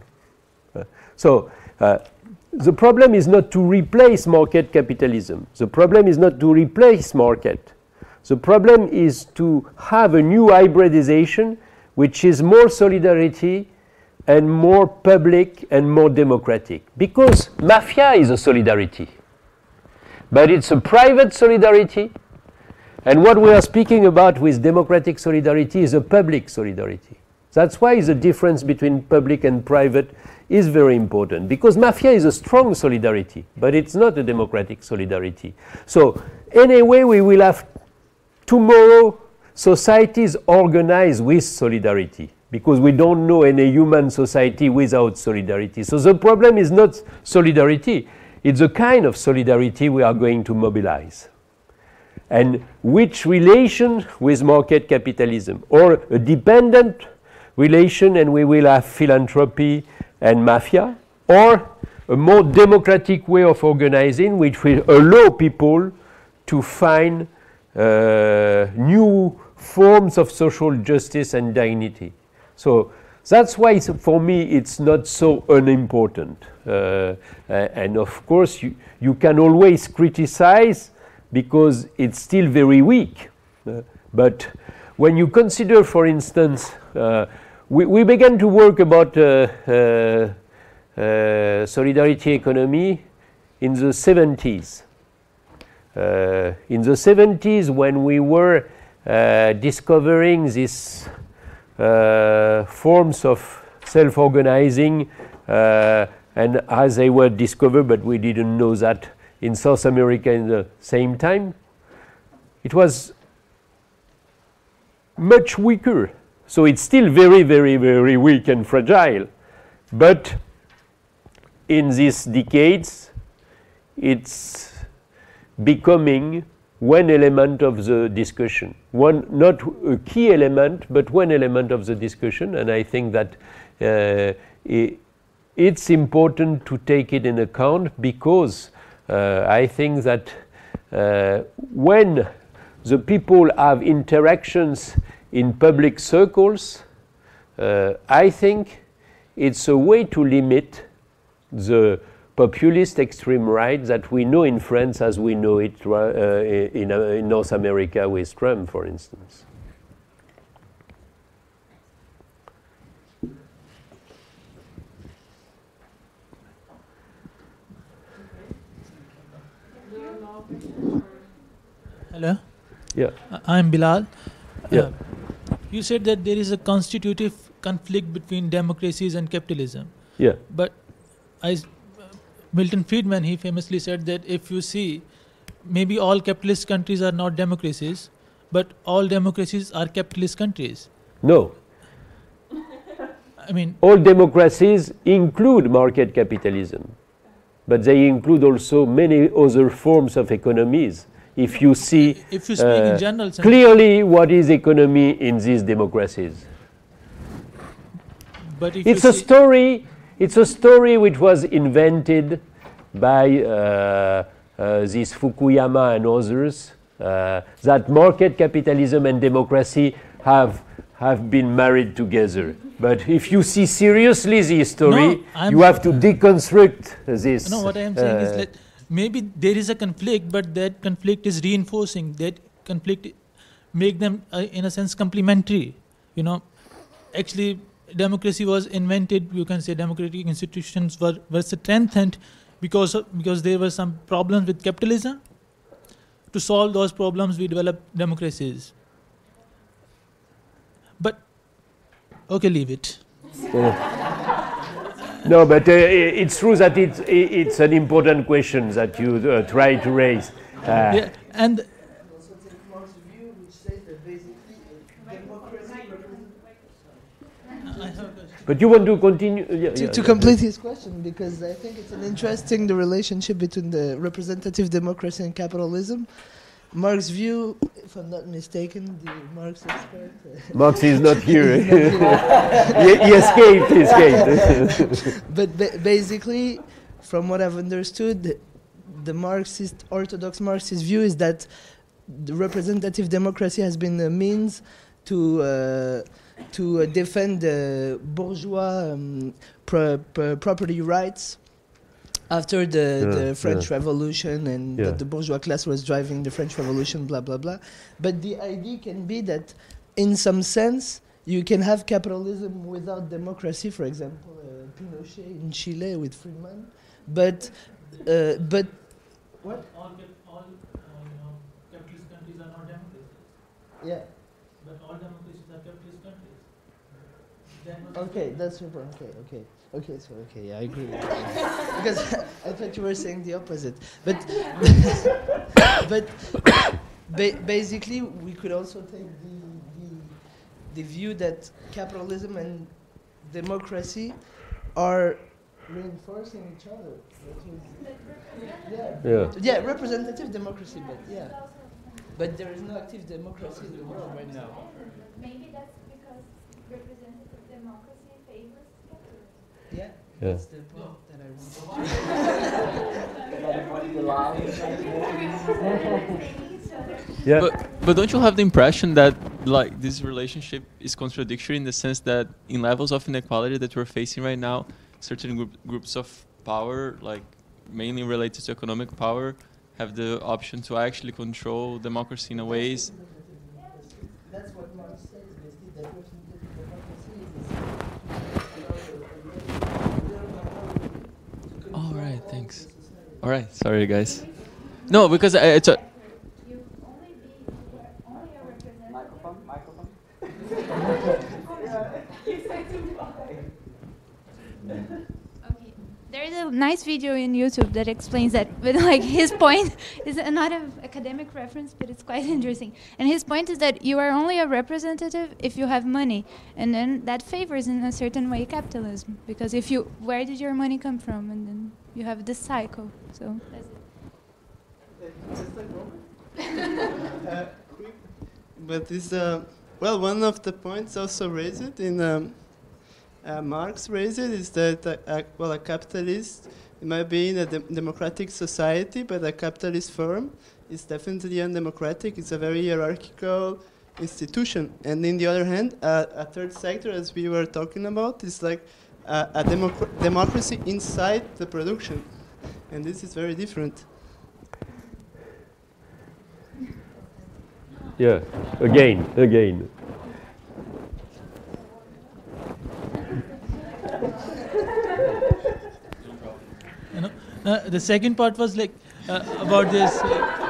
The problem is not to replace market capitalism. The problem is not to replace market. The problem is to have a new hybridization which is more solidarity and more public and more democratic. Because mafia is a solidarity, but it's a private solidarity, and what we are speaking about with democratic solidarity is a public solidarity. That's why the difference between public and private is very important, because mafia is a strong solidarity, but it's not a democratic solidarity. So anyway, we will have tomorrow societies organized with solidarity, because we don't know any human society without solidarity. So the problem is not solidarity, it's the kind of solidarity we are going to mobilize. And which relation with market capitalism, or a dependent relation and we will have philanthropy and mafia, or a more democratic way of organizing which will allow people to find new forms of social justice and dignity. So that's why for me it's not so unimportant. And of course you can always criticize because it's still very weak. But when you consider, for instance, we began to work about solidarity economy in the 70s. In the 70s, when we were discovering these forms of self-organizing, and as they were discovered, but we didn't know that in South America in the same time, it was much weaker. So it's still very, very, very weak and fragile. But in these decades, it's becoming one element of the discussion. Not a key element, but one element of the discussion. And I think that it's important to take it in account, because I think that when the people have interactions in public circles, I think it's a way to limit the populist extreme right that we know in France as we know it in North America with Trump, for instance. Hello? Yeah. I'm Bilal. Yeah. You said that there is a constitutive conflict between democracies and capitalism. Yeah. But Milton Friedman, he famously said that if you see, maybe all capitalist countries are not democracies, but all democracies are capitalist countries. No. I mean, all democracies include market capitalism, but they include also many other forms of economies. If you see if you speak in general sense, clearly what is economy in these democracies. But if It's a story. It's a story which was invented by this Fukuyama and others, that market capitalism and democracy have been married together. But if you see seriously the story, you have to deconstruct this. No, what I am saying is that maybe there is a conflict, but that conflict is reinforcing. That conflict make them, in a sense, complementary. You know, actually, democracy was invented. You can say democratic institutions were strengthened because there were some problems with capitalism. To solve those problems, we developed democracies. But okay, leave it. No, but it's true that it's an important question that you try to raise. Yeah, and also take Marx's view, which says that basically democracy But you want to continue? to complete his question, because I think it's an interesting the relationship between the representative democracy and capitalism. Marx's view, if I'm not mistaken, the Marx expert. Marx is not here. he escaped. But basically, from what I've understood, the Marxist, orthodox Marxist view is that the representative democracy has been a means to defend bourgeois property rights after the French Revolution, and that the bourgeois class was driving the French Revolution, blah, blah, blah. But the idea can be that, in some sense, you can have capitalism without democracy, for example, Pinochet in Chile with Friedman. But what? all capitalist countries are not democracies. Yeah. But all democracies are capitalist countries. Okay, that's your point. Okay, yeah, I agree with that. Because I thought you were saying the opposite. But basically, we could also take the view that capitalism and democracy are reinforcing each other. Yeah, representative democracy, but there is no active democracy in the world right now. Maybe that's because representative democracy favors capitalism. Yeah, Yeah. that's the point that I want. Yeah. But don't you have the impression that like this relationship is contradictory in the sense that in levels of inequality that we're facing right now, certain groups of power, like mainly related to economic power, have the option to actually control democracy in a ways. That's what Marx says, basically, that representative democracy is All right, thanks. All right, sorry guys. No, because it's a. Okay. There is a a nice video in YouTube that explains that. But like his point is not an academic reference, but it's quite interesting. And his point is that you are only a representative if you have money, and then that favors in a certain way capitalism, because if you, where did your money come from, and then you have this cycle. So that's it. But this, well, one of the points also raised in Marx raised it is that well, a capitalist, it might be in a democratic society, but a capitalist firm is definitely undemocratic. It's a very hierarchical institution. And in the other hand, a third sector, as we were talking about, is like a democracy inside the production. And this is very different. Yeah, again. The second part was like about this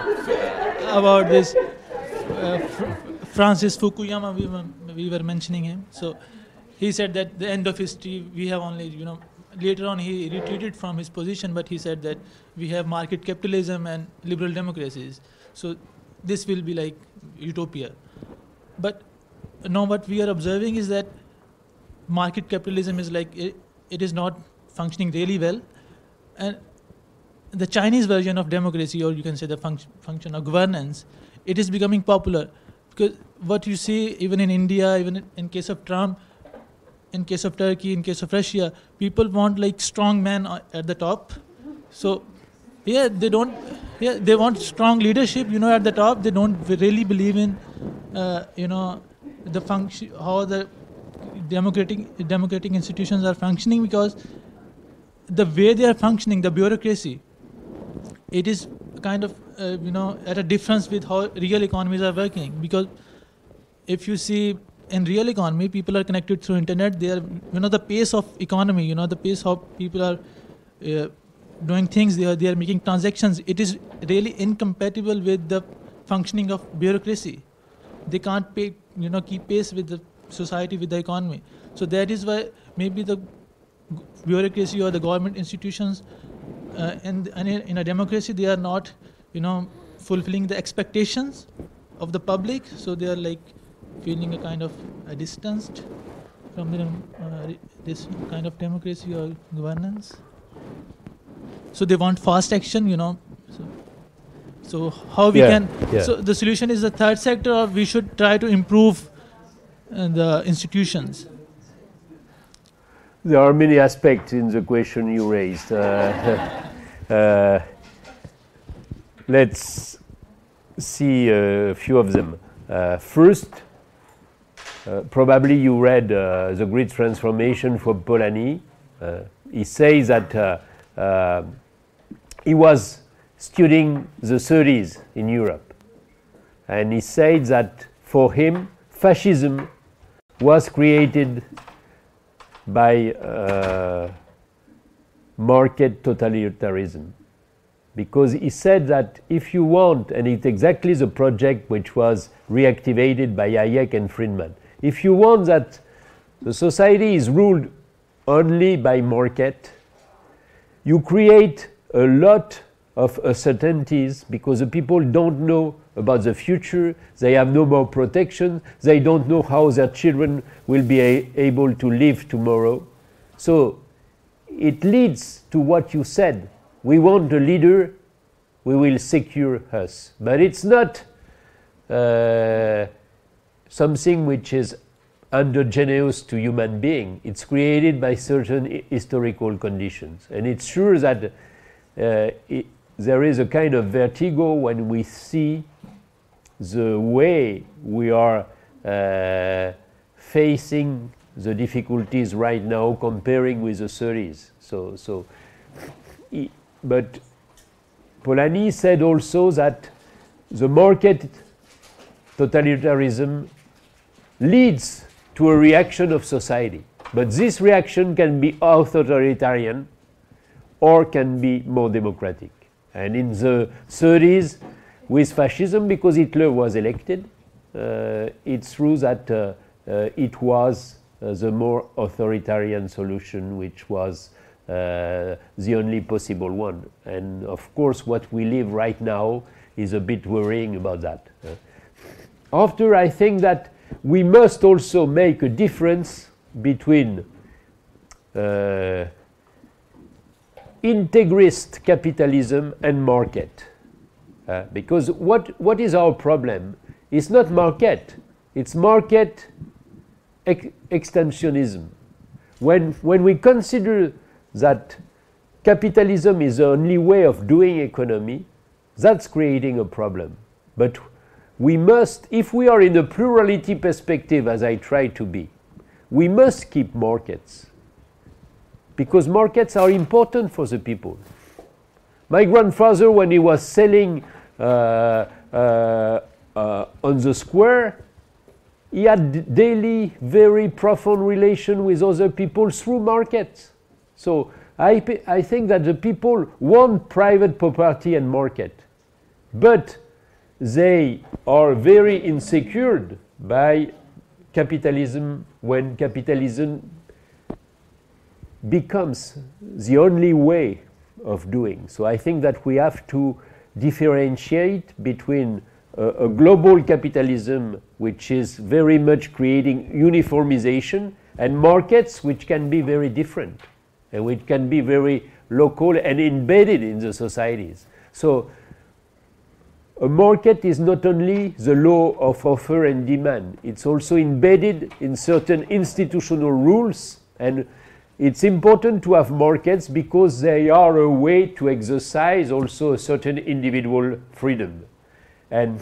Francis Fukuyama. We were mentioning him. So he said that the end of history, we have only, later on he retreated from his position, but he said that we have market capitalism and liberal democracies. So this will be like utopia. But now what we are observing is that market capitalism is like, it is not functioning really well. And the Chinese version of democracy, or you can say the function of governance, it is becoming popular. Because what you see even in India, even in case of Trump, in case of Turkey, in case of Russia, people want like strong men at the top. So yeah, they want strong leadership, at the top. They don't really believe in, the function, how the democratic institutions are functioning, because the way they are functioning, the bureaucracy, it is kind of, at a difference with how real economies are working. Because if you see in real economy, people are connected through internet. They are, the pace of economy, the pace how people are doing things, they are making transactions. It is really incompatible with the functioning of bureaucracy. They can't keep pace with the society, with the economy. So that is why maybe the bureaucracy or the government institutions in a democracy, they are not, fulfilling the expectations of the public. So they are like feeling a kind of distanced from this kind of democracy or governance. So they want fast action, So how we can? Yeah. So the solution is the third sector, or we should try to improve the institutions. There are many aspects in the question you raised. Let's see a few of them. First, probably you read The Great Transformation for Polanyi. He says that he was studying the 30s in Europe. And he said that for him, fascism was created by market totalitarianism. Because he said that if you want, and it's exactly the project which was reactivated by Hayek and Friedman, if you want that the society is ruled only by market, you create a lot of uncertainties because the people don't know about the future, they have no more protection, they don't know how their children will be able to live tomorrow. So it leads to what you said. We want a leader, we will secure us. But it's not something which is endogenous to human being. It's created by certain historical conditions. And it's sure that there is a kind of vertigo when we see the way we are facing the difficulties right now comparing with the 30s. But Polanyi said also that the market totalitarianism leads to a reaction of society. But this reaction can be authoritarian or can be more democratic. And in the 30s, with fascism, because Hitler was elected, it's true that it was the more authoritarian solution which was the only possible one. And of course, what we live right now is a bit worrying about that. After, I think that we must also make a difference between integrist capitalism and market. Because what is our problem? It's not market, it's market extensionism. When we consider that capitalism is the only way of doing economy, that's creating a problem. But we must, if we are in a plurality perspective, as I try to be, we must keep markets. Because markets are important for the people. My grandfather, when he was selling on the square, he had daily, very profound relation with other people through markets. So I think that the people want private property and market, but they are very insecure by capitalism when capitalism becomes the only way of doing. So I think that we have to differentiate between a global capitalism which is very much creating uniformization and markets which can be very different and which can be very local and embedded in the societies. So a market is not only the law of offer and demand, it's also embedded in certain institutional rules, and it's important to have markets because they are a way to exercise also a certain individual freedom. And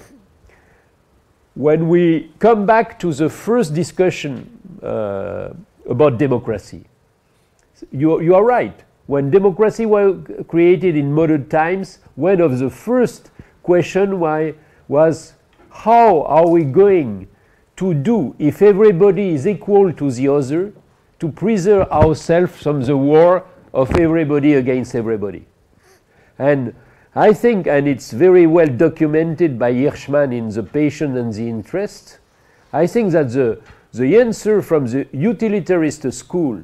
when we come back to the first discussion about democracy, you are right. When democracy was created in modern times, one of the first questions was how are we going to do if everybody is equal to the other to preserve ourselves from the war of everybody against everybody. And I think, and it's very well documented by Hirschman in The Patient and the Interest, I think that the answer from the utilitarist school,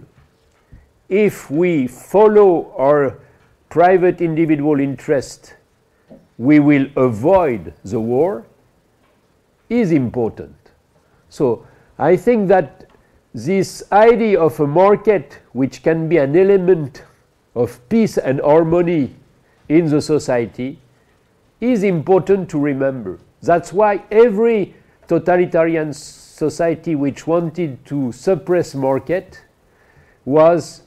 if we follow our private individual interest, we will avoid the war, is important. So I think that this idea of a market which can be an element of peace and harmony in the society is important to remember. That's why every totalitarian society which wanted to suppress market was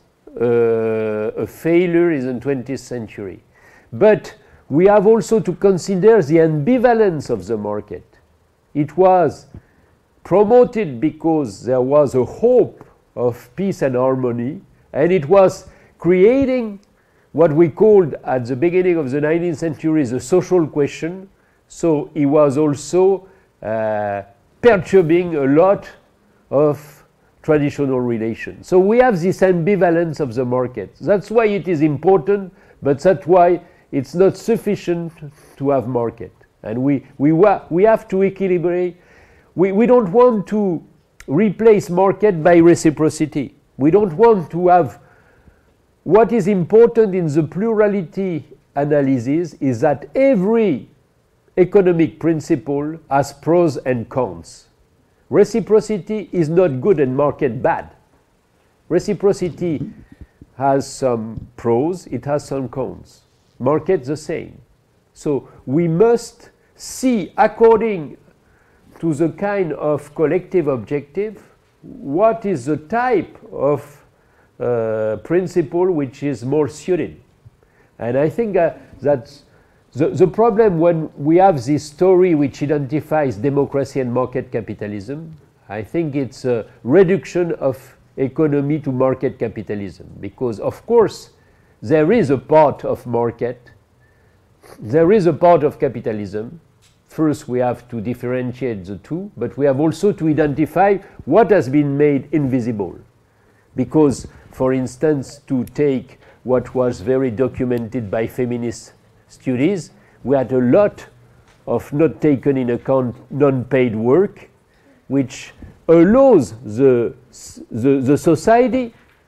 a failure in the 20th century. But we have also to consider the ambivalence of the market. It was promoted because there was a hope of peace and harmony, and it was creating what we called at the beginning of the 19th century the social question. So it was also perturbing a lot of traditional relations. So we have this ambivalence of the market. That's why it is important, but that's why it's not sufficient to have market. And we have to equilibrate. We don't want to replace market by reciprocity. We don't want to have. What is important in the plurality analysis is that every economic principle has pros and cons. Reciprocity is not good and market bad. Reciprocity has some pros, it has some cons. Market the same. So we must see, according to the kind of collective objective, what is the type of principle which is more suited. And I think that the problem when we have this story which identifies democracy and market capitalism, I think it's a reduction of economy to market capitalism, because of course there is a part of market, there is a part of capitalism. First we have to differentiate the two, but we have also to identify what has been made invisible. Because, for instance, to take what was very documented by feminist studies, we had a lot of not taken in account non-paid work, which allows the society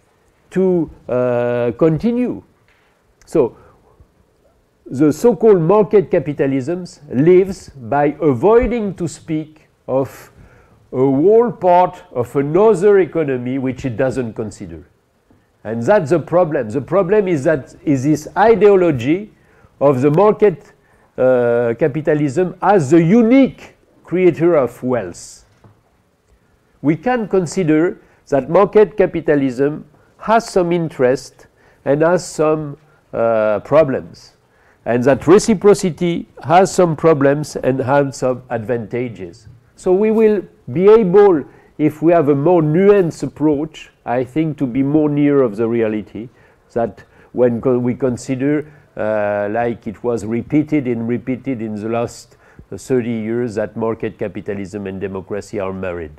to continue. So the so-called market capitalism lives by avoiding to speak of a whole part of another economy which it doesn't consider. And that's the problem. The problem is that is this ideology of the market capitalism as the unique creator of wealth. We can consider that market capitalism has some interest and has some problems, and that reciprocity has some problems and has some advantages. So we will be able, if we have a more nuanced approach, I think, to be more near of the reality, that when we consider, like it was repeated in the last 30 years, that market capitalism and democracy are married.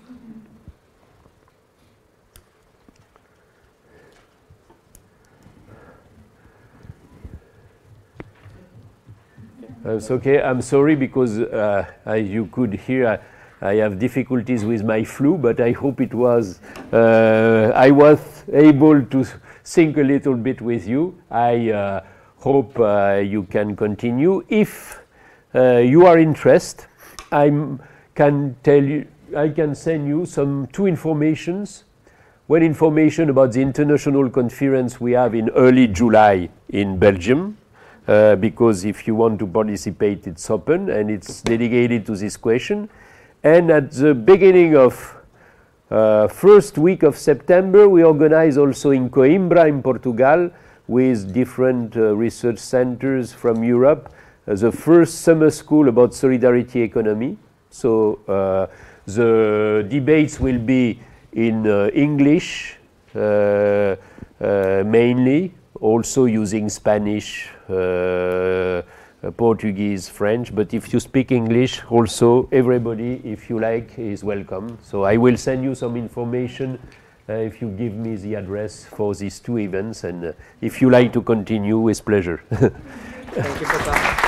It's okay. I'm sorry because as you could hear, I have difficulties with my flu, but I hope it was, I was able to think a little bit with you. I hope you can continue. If you are interested, I can send you two informations. One information about the international conference we have in early July in Belgium. Because if you want to participate, it's open and it's dedicated to this question. And at the beginning of first week of September, we organize also in Coimbra in Portugal with different research centers from Europe the first summer school about solidarity economy. So the debates will be in English mainly, also using Spanish, Portuguese, French, but if you speak English also, everybody, if you like, is welcome. So I will send you some information if you give me the address for these two events, and if you like to continue, with pleasure. Thank you for that.